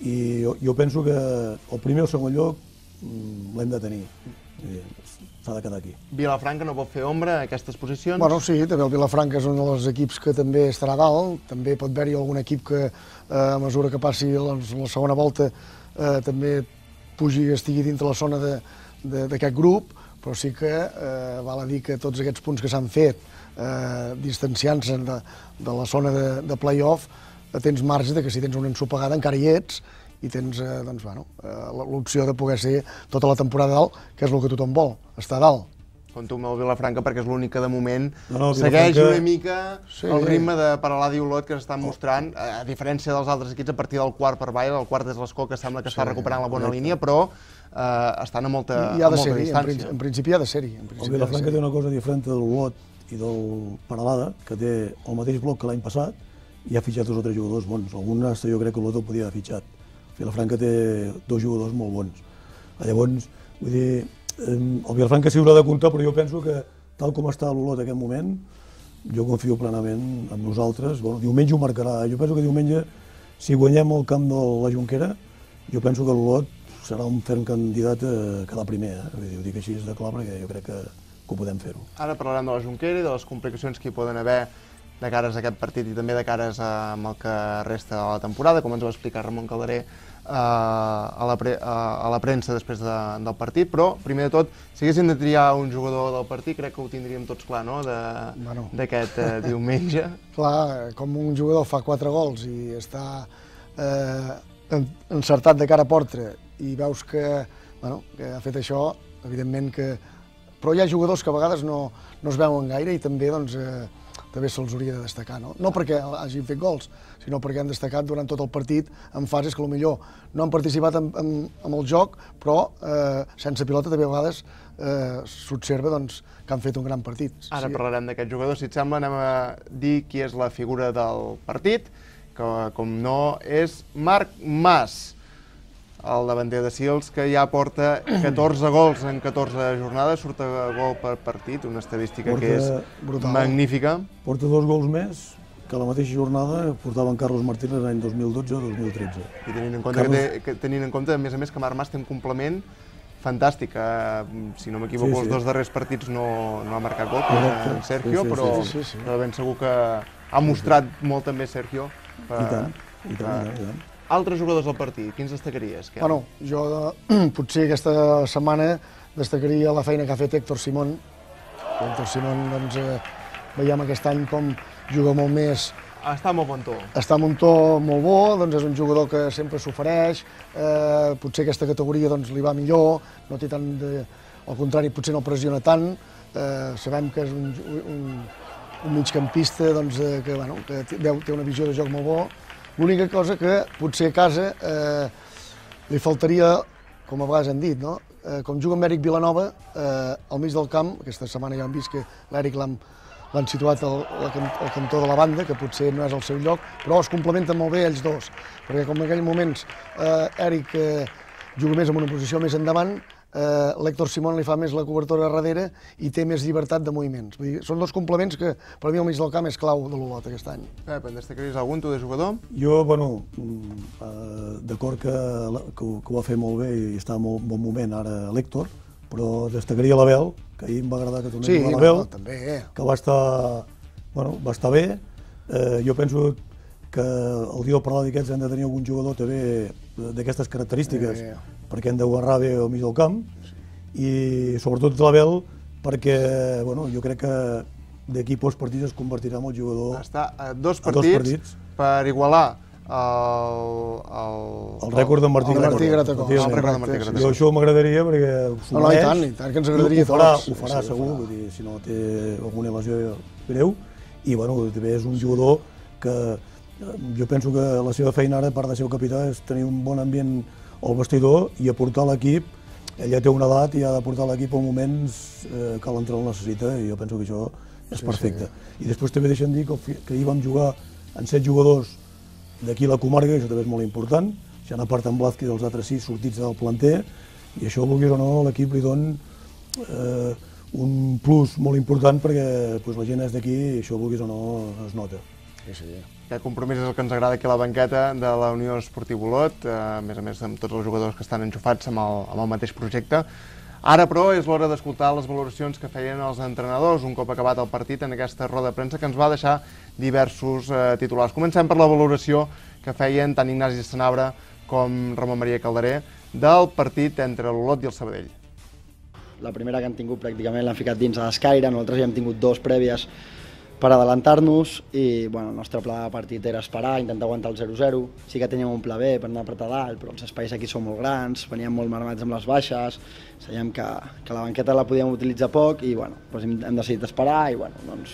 i jo penso que el primer o el segon lloc l'hem de tenir. S'ha de quedar aquí. Vilafranca no pot fer ombra a aquestes posicions? Bueno, sí, també el Vilafranca és un dels equips que també estarà a dalt. També pot haver-hi algun equip que, a mesura que passi la segona volta, també pugi i estigui dintre la zona d'aquest grup, però sí que val a dir que tots aquests punts que s'han fet, distanciant-se de la zona de play-off, tens marge de que si tens una ensopegada encara hi ets i tens l'opció de poder ser tota la temporada dalt, que és el que tothom vol, estar a dalt. Compto amb el Vilafranca perquè és l'únic que de moment Vilafranca... segueix una mica el ritme de Paralada i Olot que s'estan mostrant, a diferència dels altres equips a partir del quart per avall, el quart és l'Escó que sembla que està recuperant la bona línia, però estan a molta distància. En principi ha de ser-hi. El Vilafranca té una cosa diferent de l'Olot i del Paralada, que té el mateix bloc que l'any passat i ha fitxat 2 o 3 jugadors bons. Algunes jo crec que l'Olot ho podia haver fitxat. Vilafranca té 2 jugadors molt bons. Llavors, vull dir, el Vilafranca s'hi haurà de comptar, però jo penso que, tal com està l'Olot en aquest moment, jo confio plenament en nosaltres. Diumenge ho marcarà. Jo penso que diumenge, si guanyem el camp de la Jonquera, jo penso que l'Olot serà un ferm candidat a quedar primer. Ho dic així de clar perquè jo crec que ho podem fer-ho. Ara parlarem de la Jonquera i de les complicacions que hi poden haver de cares a aquest partit i també de cares amb el que resta de la temporada, com ens va explicar Ramon Calderé a la premsa després del partit, però primer de tot, si haguéssim de triar un jugador del partit, crec que ho tindríem tots clar, no?, d'aquest diumenge. Clar, com un jugador fa 4 gols i està encertat de cara a porta i veus que ha fet això, evidentment que... Però hi ha jugadors que a vegades no es veuen gaire i també se'ls hauria de destacar, no perquè hagin fet gols, sinó perquè han destacat durant tot el partit en fases que potser no han participat en el joc, però sense pilota també a vegades s'observa que han fet un gran partit. Ara parlarem d'aquest jugador, si et sembla anem a dir qui és la figura del partit, que com no és Marc Mas, el davanter de Sils, que ja porta 14 gols en 14 jornades, surt a gol per partit, una estadística que és magnífica. Porta 2 gols més que la mateixa jornada portava en Carlos Martínez l'any 2012-2013. I tenint en compte, a més, que Marc Mas té un complement fantàstic. Si no m'equivoco, els 2 darrers partits no ha marcat gol, en Sergio, però de ben segur que ha mostrat molt també Sergio. I tant, i tant. Altres jugadors del partit, quins destacaries? Bueno, jo potser aquesta setmana destacaria la feina que ha fet Héctor Simón. Héctor Simón, doncs, veiem aquest any com juga molt més... Està molt bon to. Està amb un to molt bo, doncs és un jugador que sempre s'ofereix, potser aquesta categoria li va millor, no té tant de... Al contrari, potser no pressiona tant, sabem que és un migcampista que té una visió de joc molt bo. L'única cosa que potser a casa li faltaria, com a vegades hem dit, com juga amb Èric Vilanova, al mig del camp, aquesta setmana ja hem vist que l'Èric l'han situat al cantó de la banda, que potser no és el seu lloc, però es complementen molt bé ells dos, perquè com en aquells moments Èric juga més en una posició més endavant, l'Héctor Simón li fa més la cobertura darrere i té més llibertat de moviments. Vull dir, són 2 complements que per mi al mig del camp és clau de l'Olot aquest any. Pep, en destacaries algun, tu, de jugador? Jo, d'acord que ho va fer molt bé i està en molt bon moment ara l'Héctor, però destacaria l'Abel, que ahir em va agradar que tornés a l'Abel, que va estar bé. Jo penso que el dia del Paralada aquests han de tenir algun jugador també d'aquestes característiques, perquè hem de guarrar bé al mig del camp, i sobretot l'Abel, perquè jo crec que d'aquí pocs partits es convertirà en el jugador... Està a 2 partits per igualar el rècord d'en Martí Gratacós. Jo això m'agradaria perquè s'ho mereix. I tant que ens agradaria a tots. Ho farà segur, si no té alguna lesió greu, i també és un jugador que jo penso que la seva feina ara, a part de ser el capità, és tenir un bon ambient al vestidor i aportar l'equip. Ell ja té una edat i ha de portar l'equip en moments que l'entrenador el necessita, i jo penso que això és perfecte. I després també deixem dir que ahir vam jugar amb 7 jugadors d'aquí a la comarca, i això també és molt important, ja a part en Blázquez dels altres 6 sortits del planter, i això, vulguis o no, l'equip li dona un plus molt important perquè la gent és d'aquí i això, vulguis o no, es nota. Aquest compromís és el que ens agrada aquí a la banqueta de la Unió Esportiu Olot, a més amb tots els jugadors que estan enxufats amb el mateix projecte. Ara, però, és l'hora d'escoltar les valoracions que feien els entrenadors un cop acabat el partit en aquesta roda de premsa que ens va deixar diversos titulars. Comencem per la valoració que feien tant Ignasi Sanabra com Ramon Maria Calderé del partit entre l'Olot i el Sabadell. La primera que han tingut pràcticament l'han ficat dins a l'escaire, nosaltres ja hem tingut dos prèvies per adelantar-nos i el nostre pla de partit era esperar, intentar aguantar el 0-0. Sí que teníem un pla B per anar a apretar dalt, però els espais aquí són molt grans, veníem molt marmats amb les baixes, sabíem que la banqueta la podíem utilitzar poc i hem decidit esperar i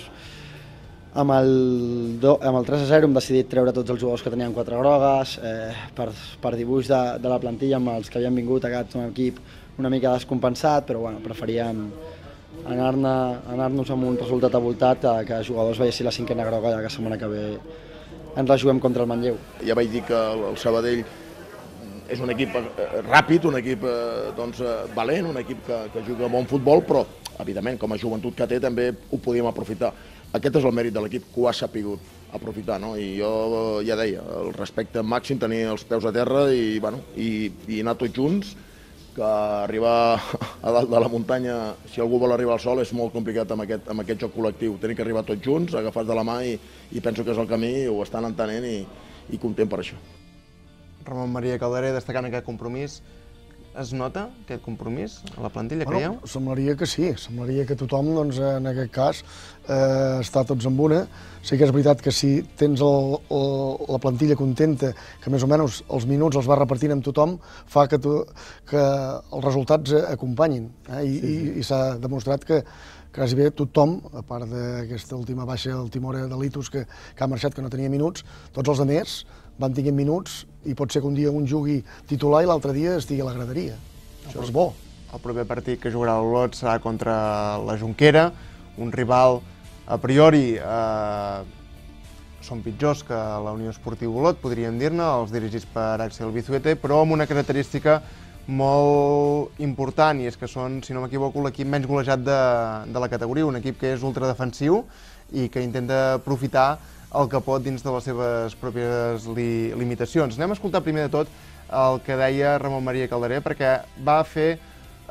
amb el 3-0 hem decidit treure tots els jugadors que tenien 4 grogues, per dibuix de la plantilla amb els que havien vingut a un equip una mica descompensat, però preferíem anar-nos amb un resultat avoltat que els jugadors veiessin la 5a groga, ja que la setmana que ve ens la juguem contra el Manlleu. Ja vaig dir que el Sabadell és un equip ràpid, un equip valent, un equip que juga bon futbol, però evidentment com a joventut que té també ho podíem aprofitar. Aquest és el mèrit de l'equip que ho ha sapigut aprofitar, no? I jo ja deia, el respecte màxim, tenir els peus a terra i anar tots junts, que arribar a dalt de la muntanya, si algú vol arribar al sol, és molt complicat amb aquest joc col·lectiu. Tenim que arribar tots junts, agafats de la mà i penso que és el camí, ho estan entenent i content per això. Ramon Maria Calderé, destacant aquest compromís, es nota aquest compromís a la plantilla, creieu? Semblaria que sí, semblaria que tothom, en aquest cas, està tots amb una. Sí que és veritat que si tens la plantilla contenta, que més o menys els minuts els vas repartint amb tothom, fa que els resultats acompanyin. I s'ha demostrat que quasi bé tothom, a part d'aquesta última baixa, el Timor de Litus, que ha marxat, que no tenia minuts, tots els altres van tenint minuts i pot ser que un dia un jugui titular i l'altre dia estigui a la graderia. Això és bo. El proper partit que jugarà l'Olot serà contra la Jonquera, un rival a priori són pitjors que la Unió Esportiu Olot, podríem dir-ne, els dirigits per Axel Vizuete, però amb una característica molt important, i és que són, si no m'equivoco, l'equip menys golejat de la categoria, un equip que és ultradefensiu i que intenta aprofitar el que pot dins de les seves pròpies limitacions. Anem a escoltar primer de tot el que deia Ramon Maria Calderé, perquè va fer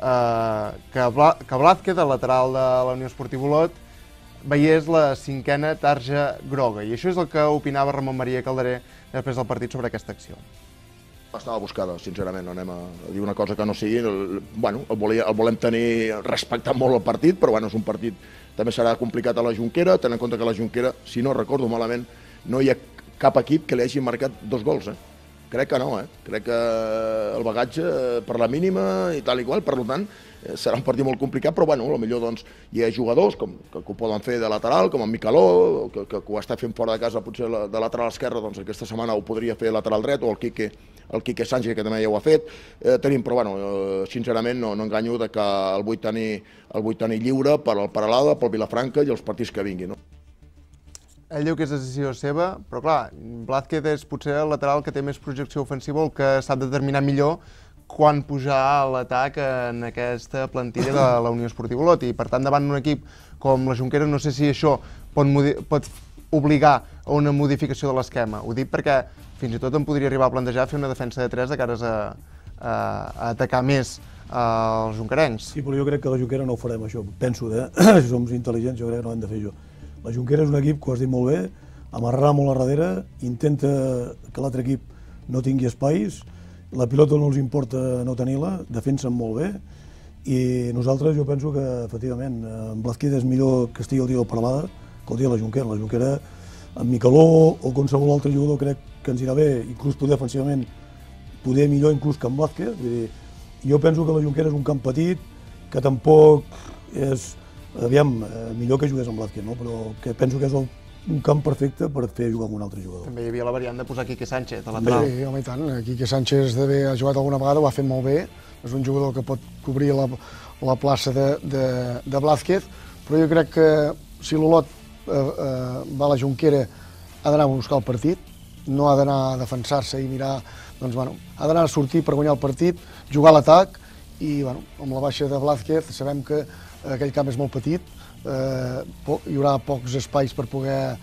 que Blázquez, el lateral de la Unió Esportiu Olot, veiés la 5a tarja groga, i això és el que opinava Ramon Maria Calderé després del partit sobre aquesta acció. Estava buscada, sincerament, no anem a dir una cosa que no sigui. El volem tenir respectat molt el partit, però és un partit també serà complicat a la Jonquera, tenint en compte que a la Jonquera, si no recordo malament, no hi ha cap equip que li hagi marcat 2 gols. Crec que no, crec que el bagatge per la mínima i tal i qual, per tant, serà un partit molt complicat, però potser hi ha jugadors que ho poden fer de lateral, com en Micaló, que ho està fent fora de casa potser de lateral esquerre, doncs aquesta setmana ho podria fer lateral dret, o el Quique Sánchez, que també ja ho ha fet. Però sincerament no enganyo que el vull tenir lliure per al Peralada, pel Vilafranca i els partits que vinguin. Ell diu que és decisió seva, però clar, Blázquez és potser el lateral que té més projecció ofensiva, el que sap determinar millor quan pujar a l'atac en aquesta plantilla de la Unió Esportiu Olot, i per tant davant d'un equip com la Jonquera no sé si això pot obligar a una modificació de l'esquema. Ho dic perquè fins i tot em podria arribar a plantejar fer una defensa de 3 de cares a atacar més els jonquerencs. Sí, però jo crec que la Jonquera no ho farem, això. Penso, si som intel·ligents, jo crec que no ho hem de fer això. La Jonquera és un equip que ho has dit molt bé, amarrarà molt a darrere, intenta que l'altre equip no tingui espais, la pilota no els importa no tenir-la, defensen molt bé, i nosaltres jo penso que, efectivament, en Blázquez és millor que estigui el dia del Peralada que el dia de la Jonquera. La Jonquera, amb Micaló o qualsevol altre jugador, crec que ens irà bé, inclús poder defensivament, poder millor inclús que en Blázquez. Vull dir, jo penso que la Jonquera és un camp petit, que tampoc és, millor que jugués amb Blázquez, no? Però que penso que és un camp perfecte per fer jugar amb un altre jugador. També hi havia la variant de posar Quique Sánchez a lateral. Sí, home, i tant. Quique Sánchez ha jugat alguna vegada, ho ha fet molt bé. És un jugador que pot cobrir la plaça de Blázquez, però jo crec que si l'Olot va a la Jonquera ha d'anar a buscar el partit, no ha d'anar a defensar-se i mirar, ha d'anar a sortir per guanyar el partit, jugar a l'atac, i amb la baixa de Blázquez sabem que aquell camp és molt petit, hi haurà pocs espais per poder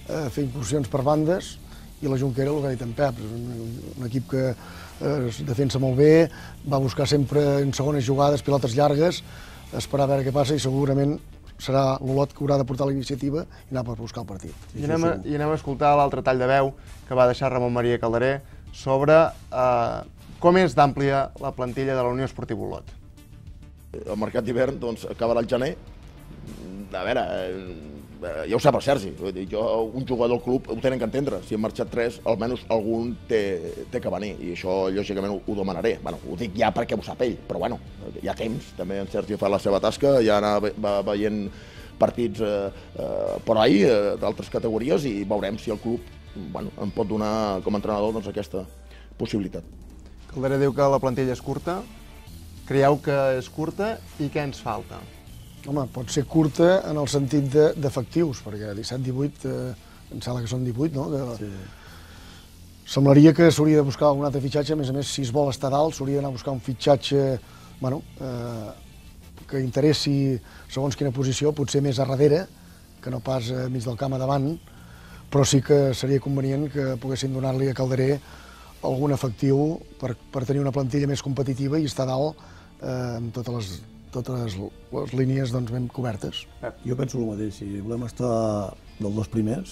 fer incursions per bandes, i la Jonquera, el que ha dit en Pep, és un equip que es defensa molt bé, va buscar sempre en segones jugades, pilotes llargues, esperar a veure què passa, i segurament serà l'Olot que haurà de portar la iniciativa i anar per buscar el partit. I anem a escoltar l'altre tall de veu que va deixar Ramon Maria Calderé sobre com és d'àmplia la plantilla de la Unió Esportiva Olot. El mercat d'hivern acabarà al gener. A veure, ja ho sap el Sergi, un jugador del club ho tenen que entendre. Si han marxat 3, almenys algun té que venir, i això lògicament ho demanaré. Ho dic ja perquè ho sap ell, però bueno, hi ha temps, també en Sergi fa la seva tasca, ja va veient partits per ahí, d'altres categories, i veurem si el club em pot donar com a entrenador aquesta possibilitat. Calderé diu que la plantilla és curta. Creieu que és curta i què ens falta? Home, pot ser curta en el sentit d'efectius, perquè 17-18, em sembla que són 18, no? Sí. Semblaria que s'hauria de buscar un altre fitxatge, a més, si es vol estar dalt, s'hauria d'anar a buscar un fitxatge que interessi segons quina posició, potser més a darrere, que no pas mig del camp a davant, però sí que seria convenient que poguessin donar-li a Calderé algun efectiu per tenir una plantilla més competitiva i estar dalt amb totes les línies ben cobertes. Jo penso el mateix, si volem estar dels dos primers,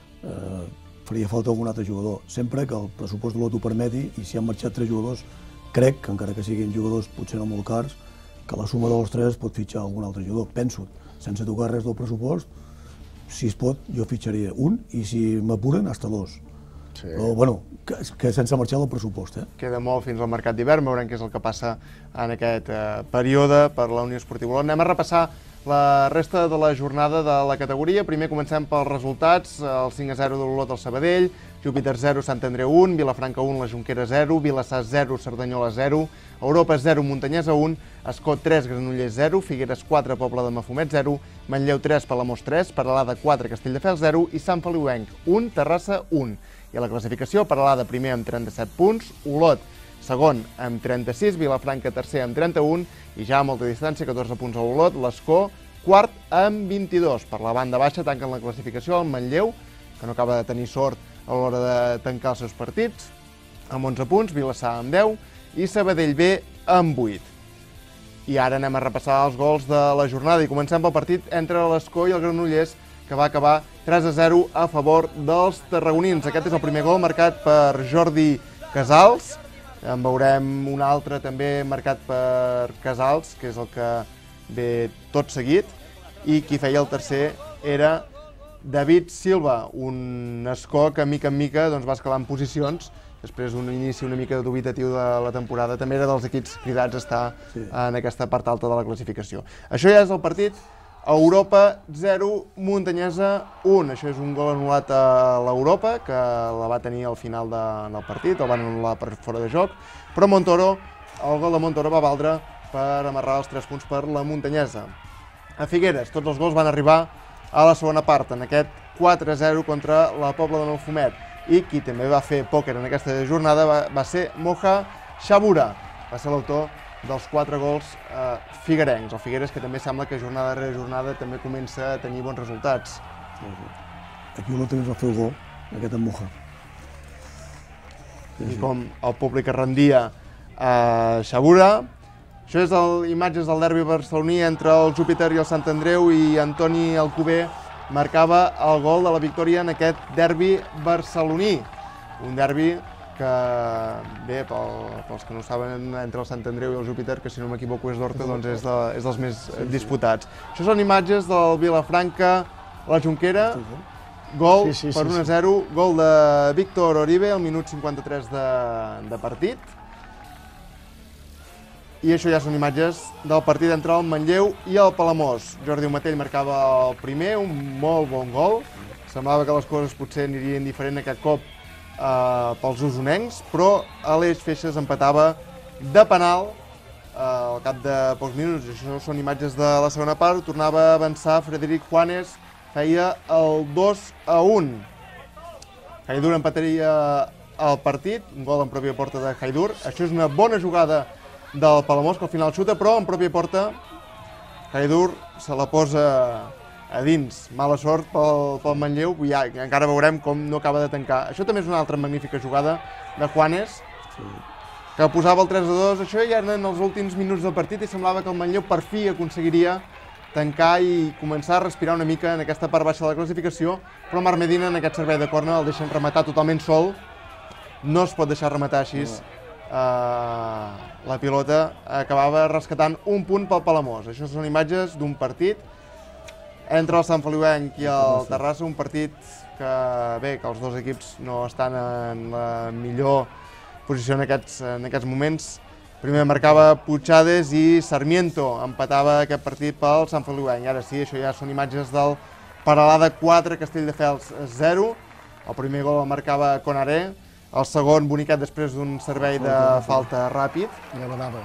faria falta algun altre jugador, sempre que el pressupost de l'Olot ho permeti, i si han marxat 3 jugadors, crec que encara que siguin jugadors potser no molt cars, que la suma dels 3 pot fitxar algun altre jugador. Penso, sense tocar res del pressupost, si es pot, jo fitxaria un, i si m'apuren, hasta 2. Però, bueno, que sense marxar del pressupost. Queda molt fins al mercat d'hivern, veurem què és el que passa en aquest període per la Unió Esportiva Olot. Anem a repassar la resta de la jornada de la categoria. Primer comencem pels resultats. El 5-0 de l'Olot al Sabadell, Júpiter 0, Sant Andreu 1, Vilafranca 1, la Jonquera 0, Vilassar 0, Cerdanyola 0, Europa 0, Muntanyesa 1, Escot 3, Granollers 0, Figueres 4, Pobla de Mafumet 0, Manlleu 3, Palamós 3, Peralada 4, Castelldefels 0 i Sant Feliuenc 1, Terrassa 1. I a la classificació, Peralada primer amb 37 punts, Olot segon amb 36, Vilafranca tercer amb 31 i ja a molta distància, 14 punts a Olot, l'Escó quart amb 22. Per la banda baixa tanquen la classificació el Manlleu, que no acaba de tenir sort a l'hora de tancar els seus partits, amb 11 punts, Vilassar amb 10 i Sabadell B amb 8. I ara anem a repassar els gols de la jornada i comencem pel partit entre l'Escó i el Granollers, que va acabar 3-0 a favor dels tarragonins. Aquest és el primer gol marcat per Jordi Casals. En veurem un altre també marcat per Casals, que és el que ve tot seguit. I qui feia el tercer era David Silva, un Escó que mica en mica va escalant posicions. Després d'un inici una mica dubitatiu de la temporada, també era dels equips cridats a estar en aquesta part alta de la classificació. Això ja és el partit. Europa 0, Muntanyesa 1. Això és un gol anul·lat a l'Europa, que la va tenir al final del partit, el van anul·lar per fora de joc, però el gol de Montoro va valdre per amarrar els 3 punts per la Muntanyesa. A Figueres, tots els gols van arribar a la segona part, en aquest 4-0 contra la Pobla de Mafumet. I qui també va fer pòquer en aquesta jornada va ser Moja Xabura, va ser l'autor dels 4 gols figuerencs. El Figueres, que també sembla que jornada rere jornada també comença a tenir bons resultats. Aquí Olot també va fer el gol, aquest en Moja. I com el públic es rendia a Xabura. Això és imatges del derbi barceloní entre el Júpiter i el Sant Andreu, i Antoni Alcover marcava el gol de la victòria en aquest derbi barceloní. Un derbi que, bé, pels que no ho saben, entre el Sant Andreu i el Júpiter, que si no m'equivoco és d'Horta, doncs és dels més disputats. Això són imatges del Vilafranca, la Jonquera, gol per 1-0, gol de Víctor Oribe al minut 53 de partit. I això ja són imatges del partit entre el Manlleu i el Palamós. Jordi Matell marcava el primer, un molt bon gol. Semblava que les coses potser anirien diferent aquest cop pels usonencs, però Aleix Feixes empatava de penal al cap de pocs minuts. Això són imatges de la segona part. Tornava a avançar Frederic Juanes, feia el 2-1. Haidur empataria el partit, un gol en pròpia porta de Haidur. Això és una bona jugada del Palamós, que al final xuta, però en pròpia porta Haidur se la posa a dins. Mala sort pel Manlleu, ja encara veurem com no acaba de tancar. Això també és una altra magnífica jugada de Juanes, que posava el 3-2. Això ja eren els últims minuts del partit i semblava que el Manlleu per fi aconseguiria tancar i començar a respirar una mica en aquesta part baixa de la classificació, però Marc Medina en aquest servei de córner el deixen rematar totalment sol. No es pot deixar rematar així. La pilota acabava rescatant un punt pel Palamós. Això són imatges d'un partit entre el Sant Feliuenc i el Terrassa, un partit que, bé, que els dos equips no estan en la millor posició en aquests moments. Primer marcava Puigades i Sarmiento empatava aquest partit pel Sant Feliuenc. Ara sí, això ja són imatges del Peralada 4, Castelldefels 0. El primer gol el marcava Conaré, el segon Boniquet després d'un servei de falta ràpid. Ja badava.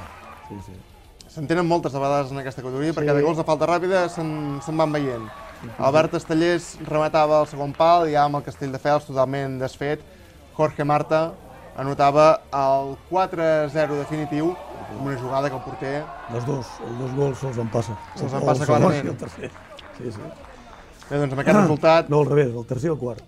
Se'n tenen moltes de vegades en aquesta categoria, perquè de gols de falta ràpida se'n van veient. Albert Estellers rematava el segon pal, ja amb el Castelldefels totalment desfet. Jorge Marta anotava el 4-0 definitiu, amb una jugada que el porter... Els dos gols se'ls en passa. Se'ls en passa clarament. El tercer. Sí. Bé, doncs amb aquest resultat... No, al revés, el tercer i el quart.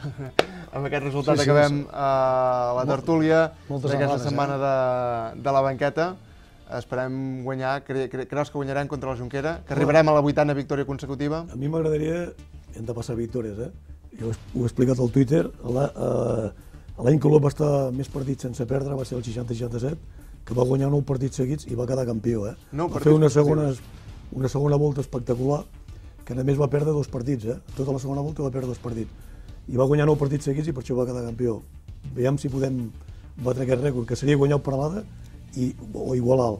Amb aquest resultat acabem la tertúlia d'aquesta setmana de la banqueta. Esperem guanyar. Creus que guanyarem contra la Jonquera? Que arribarem a la 8a victòria consecutiva? A mi m'agradaria... Hem de passar victòries, Jo ho he explicat al Twitter. L'any que l'Olot va estar més partits sense perdre va ser el 60-67, que va guanyar 9 partits seguits i va quedar campió. Va fer una segona volta espectacular, que a més va perdre 2 partits. Tota la segona volta va perdre 2 partits. I va guanyar 9 partits seguits i per això va quedar campió. Veiem si podem batre aquest rècord, que seria guanyar el Peralada o igualar,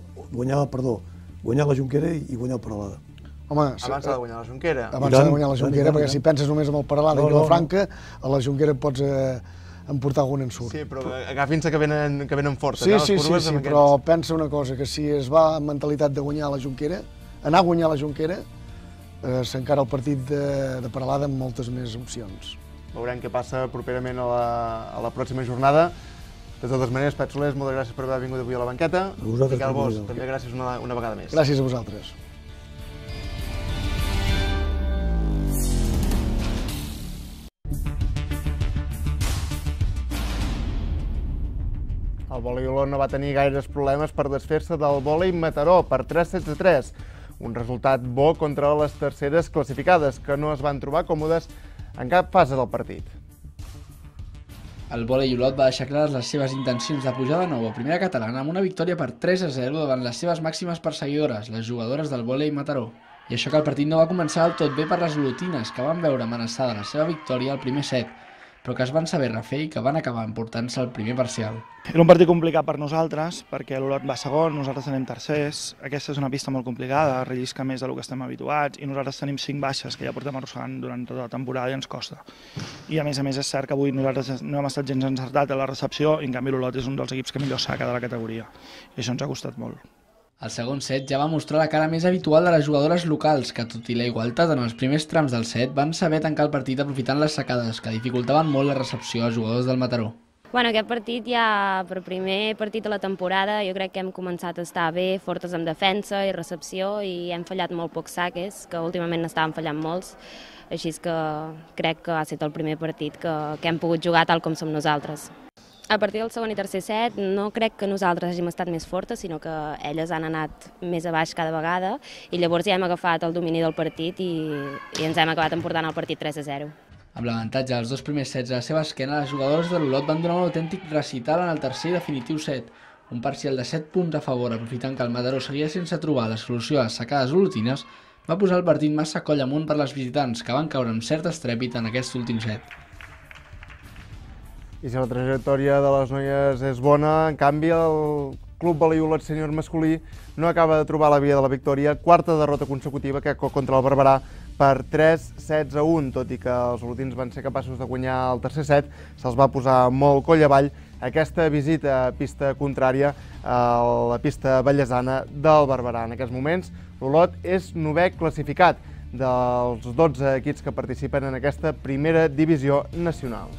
guanyar la Jonquera i guanyar el Peralada. Home, abans s'ha de guanyar la Jonquera. Abans s'ha de guanyar la Jonquera, perquè si penses només en el Peralada i Vilafranca, a la Jonquera pots emportar algun ensurt. Sí, però agafin-se que venen fortes. Sí, però pensa una cosa, que si es va amb mentalitat de guanyar la Jonquera, anar a guanyar la Jonquera, s'encara el partit de Peralada amb moltes més opcions. Veurem què passa properament a la pròxima jornada. De totes maneres, Pep Solers, moltes gràcies per haver vingut avui a la banqueta. A vosaltres. Miquel Bosch, també gràcies una vegada més. Gràcies a vosaltres. El vòlei Olot no va tenir gaires problemes per desfer-se del vòlei Mataró per 3-3. Un resultat bo contra les terceres classificades, que no es van trobar còmodes en cap fase del partit. El vòlei Olot va deixar clares les seves intencions de pujar de nou a primera catalana amb una victòria per 3-0 davant les seves màximes perseguidores, les jugadores del vòlei Mataró. I això que el partit no va començar del tot bé per les olotines, que van veure amenaçada la seva victòria al primer set, però que es van saber refer i que van acabar emportant-se el primer parcial. Era un partit complicat per nosaltres, perquè l'Olot va segon, nosaltres tenim tercers. Aquesta és una pista molt complicada, rellisca més del que estem habituats, i nosaltres tenim 5 baixes que ja portem arrossegant durant tota la temporada i ens costa. I a més és cert que avui nosaltres no hem estat gens encertats a la recepció, i en canvi l'Olot és un dels equips que millor saca de la categoria. I això ens ha costat molt. El segon set ja va mostrar la cara més habitual de les jugadores locals, que tot i la igualtat en els primers trams del set van saber tancar el partit aprofitant les secades, que dificultaven molt la recepció als jugadors del Mataró. Aquest partit ja per primer partit de la temporada jo crec que hem començat a estar bé, fortes en defensa i recepció, i hem fallat molt pocs saques, que últimament n'estàvem fallant molts, així que crec que ha estat el primer partit que hem pogut jugar tal com som nosaltres. A partir del segon i tercer set no crec que nosaltres hàgim estat més fortes, sinó que elles han anat més a baix cada vegada, i llavors ja hem agafat el domini del partit i ens hem acabat emportant el partit 3-0. Amb l'avantatge dels 2 primers sets a la seva esquena, les jugadores de l'Olot van donar un autèntic recital en el tercer i definitiu set, un parcial de 7 punts a favor, aprofitant que el Mataró seguia sense trobar la solució a les secades olotines, va posar el partit massa coll amunt per les visitants, que van caure amb cert estrèpit en aquest últim set. I si la trajectòria de les noies és bona, en canvi el Club Vòlei Olot sènior masculí no acaba de trobar la via de la victòria, quarta derrota consecutiva que contra el Barberà per 3-1, tot i que els olotins van ser capaços de guanyar el tercer set, se'ls va posar molt coll avall aquesta visita a pista contrària a la pista ballesana del Barberà. En aquests moments l'Olot és 9è classificat dels 12 equips que participen en aquesta primera divisió nacional.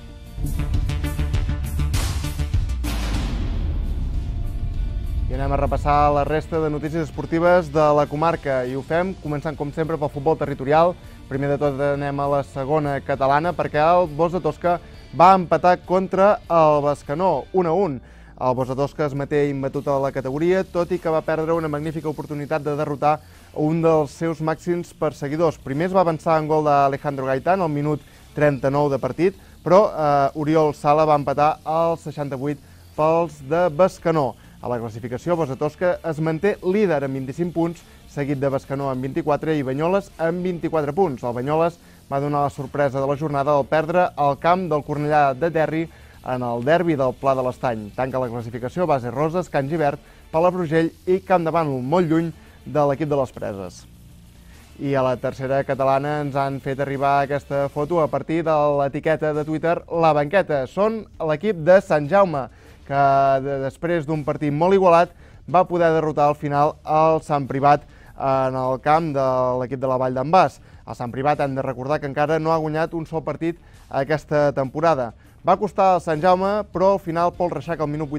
I anem a repassar la resta de notícies esportives de la comarca, i ho fem començant com sempre pel futbol territorial, Primer de tot anem a la segona catalana perquè el Bosch de Tosca va empatar contra el Bescanó, 1-1. El Bosch de Tosca es manté imbatut a la categoria, tot i que va perdre una magnífica oportunitat de derrotar un dels seus màxims perseguidors. Primer es va avançar en gol d'Alejandro Gaitán al minut 39 de partit, però Oriol Sala va empatar al 68 pels de Bescanó. A la classificació, Bosch de Tosca es manté líder amb 25 punts, seguit de Bescanó amb 24 i Banyoles amb 24 punts. El Banyoles va donar la sorpresa de la jornada al perdre al camp del Cornellà de Terri en el derbi del Pla de l'Estany. Tanca la classificació Base Roses, Can Givert, Palafrugell i Camp de Bànol, molt lluny de l'equip de les Preses. I a la tercera catalana ens han fet arribar aquesta foto a partir de l'etiqueta de Twitter La Banqueta. Són l'equip de Sant Jaume, que després d'un partit molt igualat va poder derrotar al final el Sant Privat en el camp de l'equip de la Vall d'en Bas. El Sant Privat hem de recordar que encara no ha guanyat un sol partit aquesta temporada. Va costar al Sant Jaume, però al final Pol Reixac al minut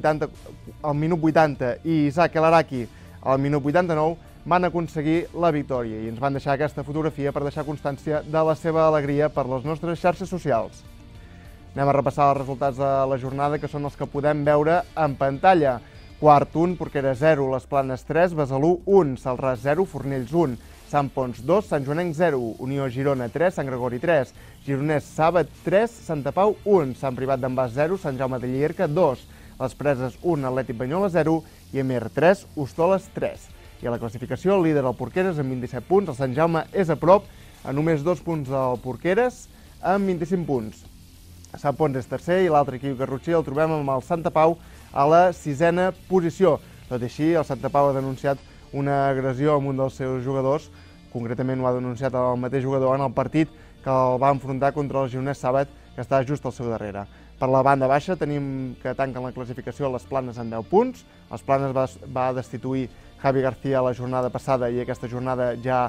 80 i Isaac Elaraki al minut 89 van aconseguir la victòria i ens van deixar aquesta fotografia per deixar constància de la seva alegria per les nostres xarxes socials. Anem a repassar els resultats de la jornada, que són els que podem veure en pantalla. Quart 1, Porqueres 0, Les Planes 3, Besalú 1, Salràs 0, Fornells 1, Sant Pons 2, Sant Joanenc 0, Unió Girona 3, Sant Gregori 3, Gironès Sàbat 3, Santa Pau 1, Sant Privat d'en Bas 0, Sant Jaume de Llierca 2, Les Preses 1, Atlètic Banyoles 0 i Amer 3, Hostoles 3. I a la classificació, el líder el Porqueres amb 27 punts, el Sant Jaume és a prop, a només 2 punts del Porqueres amb 25 punts. Sant Pons és tercer i l'altre equip garrotxí el trobem amb el Santa Pau a la 6a posició. Tot i així, el Santa Pau ha denunciat una agressió amb un dels seus jugadors, concretament ho ha denunciat el mateix jugador en el partit que el va enfrontar contra el Gironès Sàbat, que està just al seu darrere. Per la banda baixa tenim que tanquen la classificació Les Planes amb 10 punts. Les Planes va destituir Javi García la jornada passada i aquesta jornada ja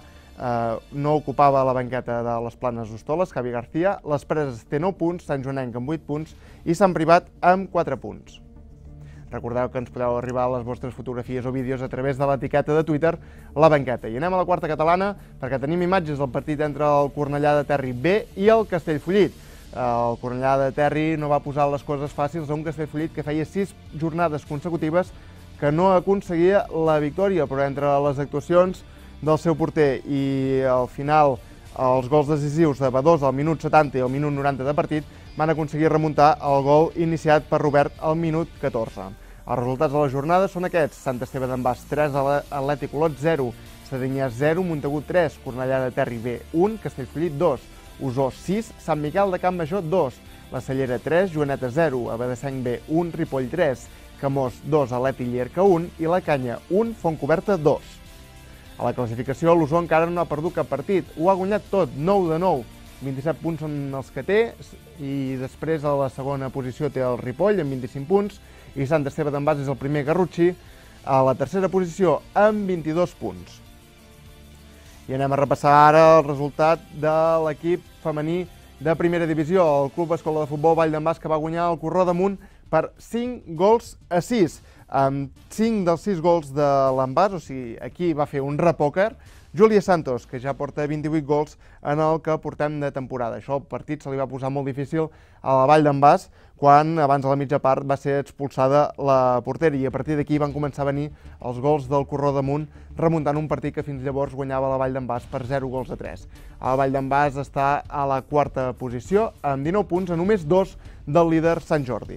no ocupava la banqueta de Les Planes Hostoles, Javi García. Les Preses té 9 punts, Sant Joanenc amb 8 punts i Sant Privat amb 4 punts. Recordeu que ens podeu arribar les vostres fotografies o vídeos a través de l'etiqueta de Twitter La Banqueta. I anem a la quarta catalana perquè tenim imatges del partit entre el Cornellà de Terri B i el Castellfollit. El Cornellà de Terri no va posar les coses fàcils a un Castellfollit que feia 6 jornades consecutives que no aconseguia la victòria, però entre les actuacions del seu porter i al final els gols decisius de Badós al minut 70 i al minut 90 de partit van aconseguir remuntar el gol iniciat per Robert al minut 14. Els resultats de la jornada són aquests: Sant Esteve d'en Bas 3, Atlètic Olot 0, Cerdanyà 0, Montagut 3, Cornellà de Terri B 1, Castellfollit 2, Osó 6, Sant Miquel de Can Major 2, La Cellera 3, Joaneta 0, Abadessenc B 1, Ripoll 3, Camós 2, Atlètic Llierca 1 i La Canya 1, Fontcoberta 2. A la classificació l'Osó encara no ha perdut cap partit, ho ha guanyat tot, 9 de 9, 27 punts són els que té i després a la segona posició té el Ripoll amb 25 punts i Sant Esteve d'en Bas és el primer garrotxí a la tercera posició amb 22 punts. I anem a repassar ara el resultat de l'equip femení de primera divisió, el Club Escola de Futbol Vall d'en Bas, que va guanyar el Corró d'Amunt per 5 gols a 6. Amb 5 dels 6 gols de l'Envàs, o sigui, aquí va fer un repòquer, Júlia Santos, que ja porta 28 gols en el que portem de temporada. Això el partit se li va posar molt difícil a la Vall d'en Bas, quan abans de la mitja part va ser expulsada la portera i a partir d'aquí van començar a venir els gols del Corró d'Amunt, remuntant un partit que fins llavors guanyava la Vall d'en Bas per 0 gols a 3. La Vall d'en Bas està a la quarta posició amb 19 punts, a només 2 del líder Sant Jordi.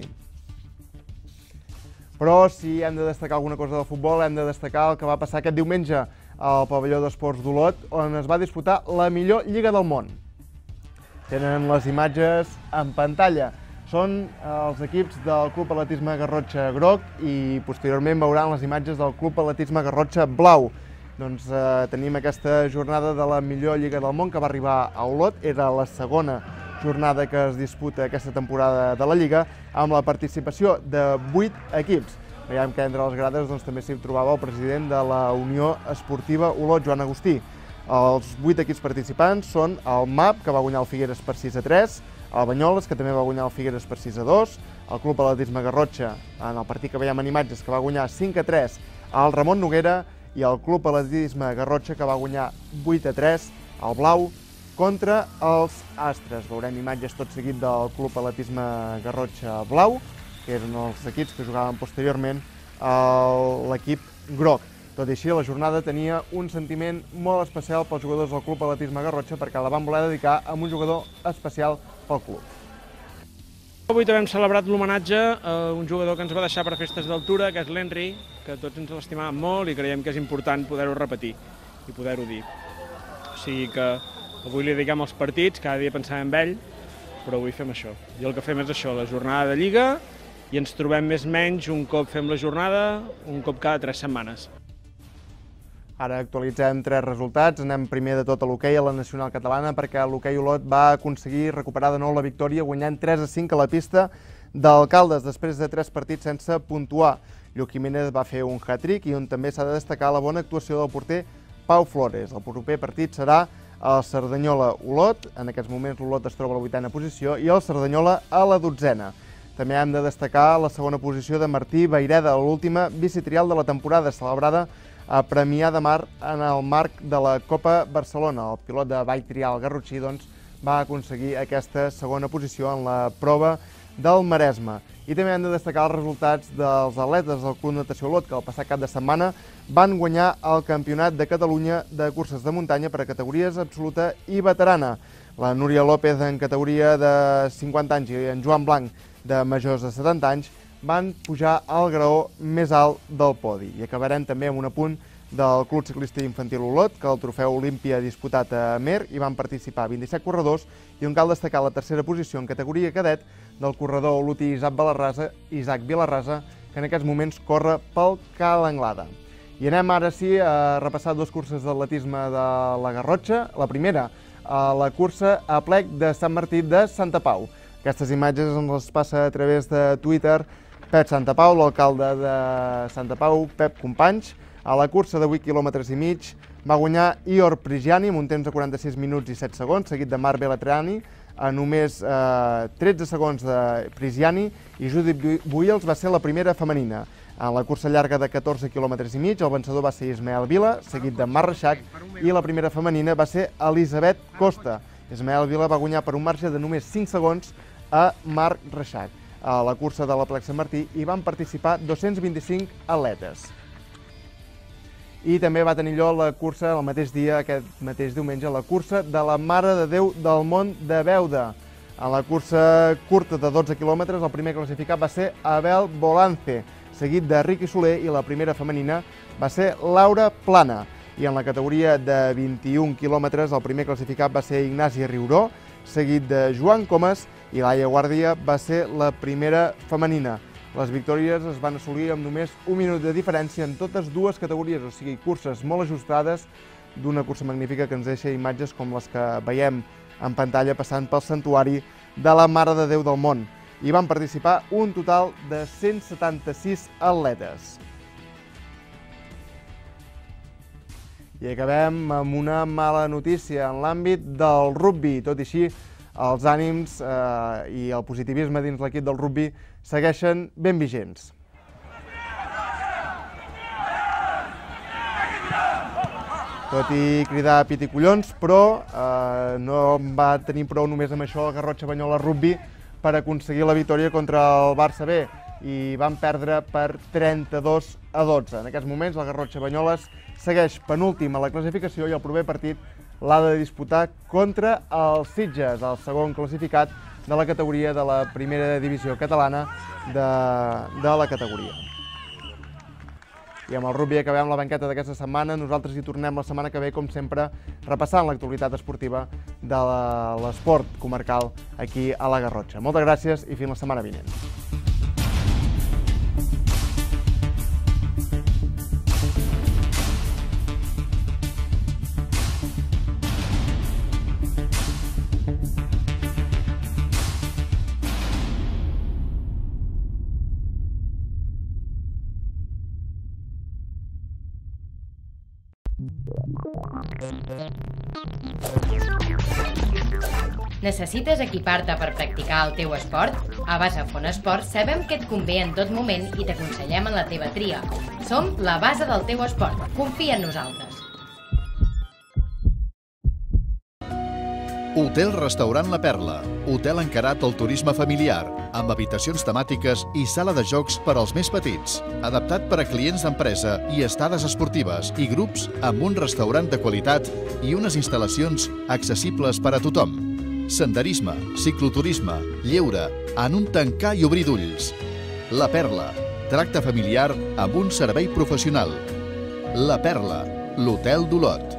Però si hem de destacar alguna cosa del futbol, hem de destacar el que va passar aquest diumenge al pavelló d'esports d'Olot, on es va disputar la millor Lliga del món. Tenen les imatges en pantalla. Són els equips del Club Atletisme Garrotxa groc i posteriorment veuran les imatges del Club Atletisme Garrotxa blau. Doncs tenim aquesta jornada de la millor Lliga del món que va arribar a Olot. Era la segona jornada que es disputa aquesta temporada de la Lliga, amb la participació de 8 equips. Veiem que entre les grades també s'hi trobava el president de la Unió Esportiva Olot, Joan Agustí. Els 8 equips participants són el MAP, que va guanyar el Figueres per 6-3, el Banyoles, que també va guanyar el Figueres per 6-2, el Club Atletisme Garrotxa, en el partit que veiem en imatges, que va guanyar 5-3 al Ramon Noguera, i el Club Atletisme Garrotxa, que va guanyar 8-3 al Blau, contra els Astres. Veurem imatges tot seguit del Club Atletisme Garrotxa Blau, que eren els equips que jugaven posteriorment a l'equip groc. Tot i així, la jornada tenia un sentiment molt especial pels jugadors del Club Atletisme Garrotxa perquè la van voler dedicar a un jugador especial pel club. Avui també hem celebrat l'homenatge a un jugador que ens va deixar per festes d'altura, que és l'Henry, que tots ens l'estimàvem molt i creiem que és important poder-ho repetir i poder-ho dir. O sigui que avui li dediquem els partits, cada dia pensàvem en ell, però avui fem això. I el que fem és això, la jornada de Lliga, i ens trobem més o menys un cop fem la jornada, un cop cada 3 setmanes. Ara actualitzem 3 resultats. Anem primer de tot a l'hoquei a la Nacional Catalana perquè l'hoquei Olot va aconseguir recuperar de nou la victòria guanyant 3-5 a la pista d'Alcaldes després de 3 partits sense puntuar. Lluc Jiménez va fer un hat-trick i on també s'ha de destacar la bona actuació del porter Pau Flores. El proper partit serà el Cerdanyola-Olot. En aquests moments l'Olot es troba a la 8a posició i el Cerdanyola a la 12a. També hem de destacar la segona posició de Martí Vaireda, l'última bicitrial de la temporada, celebrada a Premià de Mar en el marc de la Copa Barcelona. El pilot de bike trial garrotxí va aconseguir aquesta segona posició en la prova del Maresme. I també hem de destacar els resultats dels atletes del Club Natació Olot, que el passat cap de setmana van guanyar el Campionat de Catalunya de curses de muntanya per a categories absoluta i veterana. La Núria López en categoria de 50 anys i en Joan Blanc de majors de 70 anys van pujar al graó més alt del podi. I acabarem també amb un apunt del Club Ciclista Infantil Olot, que el trofeu Olímpia ha disputat a Amer i van participar 27 corredors i on cal destacar la tercera posició en categoria cadet del corredor olotí Isaac Vilarrasa, que en aquests moments corre pel Cal Anglada. I anem ara sí a repassar 2 curses d'atletisme de la Garrotxa. La primera, la cursa a plec de Sant Martí de Santa Pau. Aquestes imatges ens les passa a través de Twitter Pep Santapau, l'alcalde de Santa Pau, Pep Companys. A la cursa de 8,5 km va guanyar Ior Prigiani amb un temps de 46 minuts i 7 segons, seguit de Marc Belatriani a només 13 segons de Prigiani, i Judit Buiels va ser la primera femenina. En la cursa llarga de 14,5 km el vencedor va ser Ismael Vila, seguit de Marc Reixac, i la primera femenina va ser Elisabet Costa. Ismael Vila va guanyar per un marge de només 5 segons a Marc Reixac. A la cursa de la Plec Sant Martí hi van participar 225 atletes. I també va tenir lloc la cursa el mateix dia, aquest mateix diumenge, la cursa de la Mare de Déu del Mont de Beuda. A la cursa curta de 12 quilòmetres el primer classificat va ser Abel Bolance, seguit de Riqui Soler, i la primera femenina va ser Laura Plana. I en la categoria de 21 quilòmetres el primer classificat va ser Ignasi Riuró, seguit de Joan Comas, i Laia Guàrdia va ser la primera femenina. Les victòries es van assolir amb només un minut de diferència en totes dues categories, o sigui, curses molt ajustades d'una cursa magnífica que ens deixa imatges com les que veiem en pantalla passant pel santuari de la Mare de Déu del Mont. Hi van participar un total de 176 atletes. I acabem amb una mala notícia en l'àmbit del rugbi. Tot i així, els ànims i el positivisme dins l'equip del rugbi segueixen ben vigents. Tot i cridar pit i collons, però no va tenir prou només amb això el Garrotxa Banyoles Rugbi per aconseguir la victòria contra el Barça B, i van perdre per 32-12. En aquests moments el Garrotxa Banyoles segueix penúltim a la classificació i el proper partit l'ha de disputar contra el Sitges, el segon classificat de la categoria de la primera divisió catalana de la categoria. I amb el rugbi acabem la banqueta d'aquesta setmana. Nosaltres hi tornem la setmana que ve, com sempre, repassant l'actualitat esportiva de l'esport comarcal aquí a la Garrotxa. Moltes gràcies i fins la setmana vinent. Necessites equipar-te per practicar el teu esport? A Base Font Esport sabem que et convé en tot moment i t'aconsellem en la teva tria. Som la base del teu esport. Confia en nosaltres. Hotel-restaurant La Perla, hotel encarat al turisme familiar, amb habitacions temàtiques i sala de jocs per als més petits, adaptat per a clients d'empresa i estades esportives i grups amb un restaurant de qualitat i unes instal·lacions accessibles per a tothom. Senderisme, cicloturisme, lleure, en un tancar i obrir d'ulls. La Perla, tracte familiar amb un servei professional. La Perla, l'Hotel d'Olot.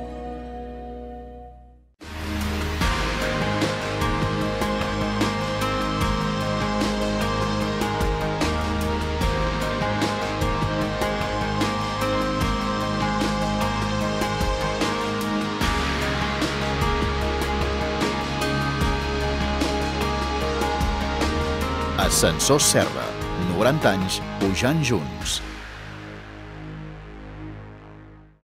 Ascensors Serra, 90 anys pujant junts.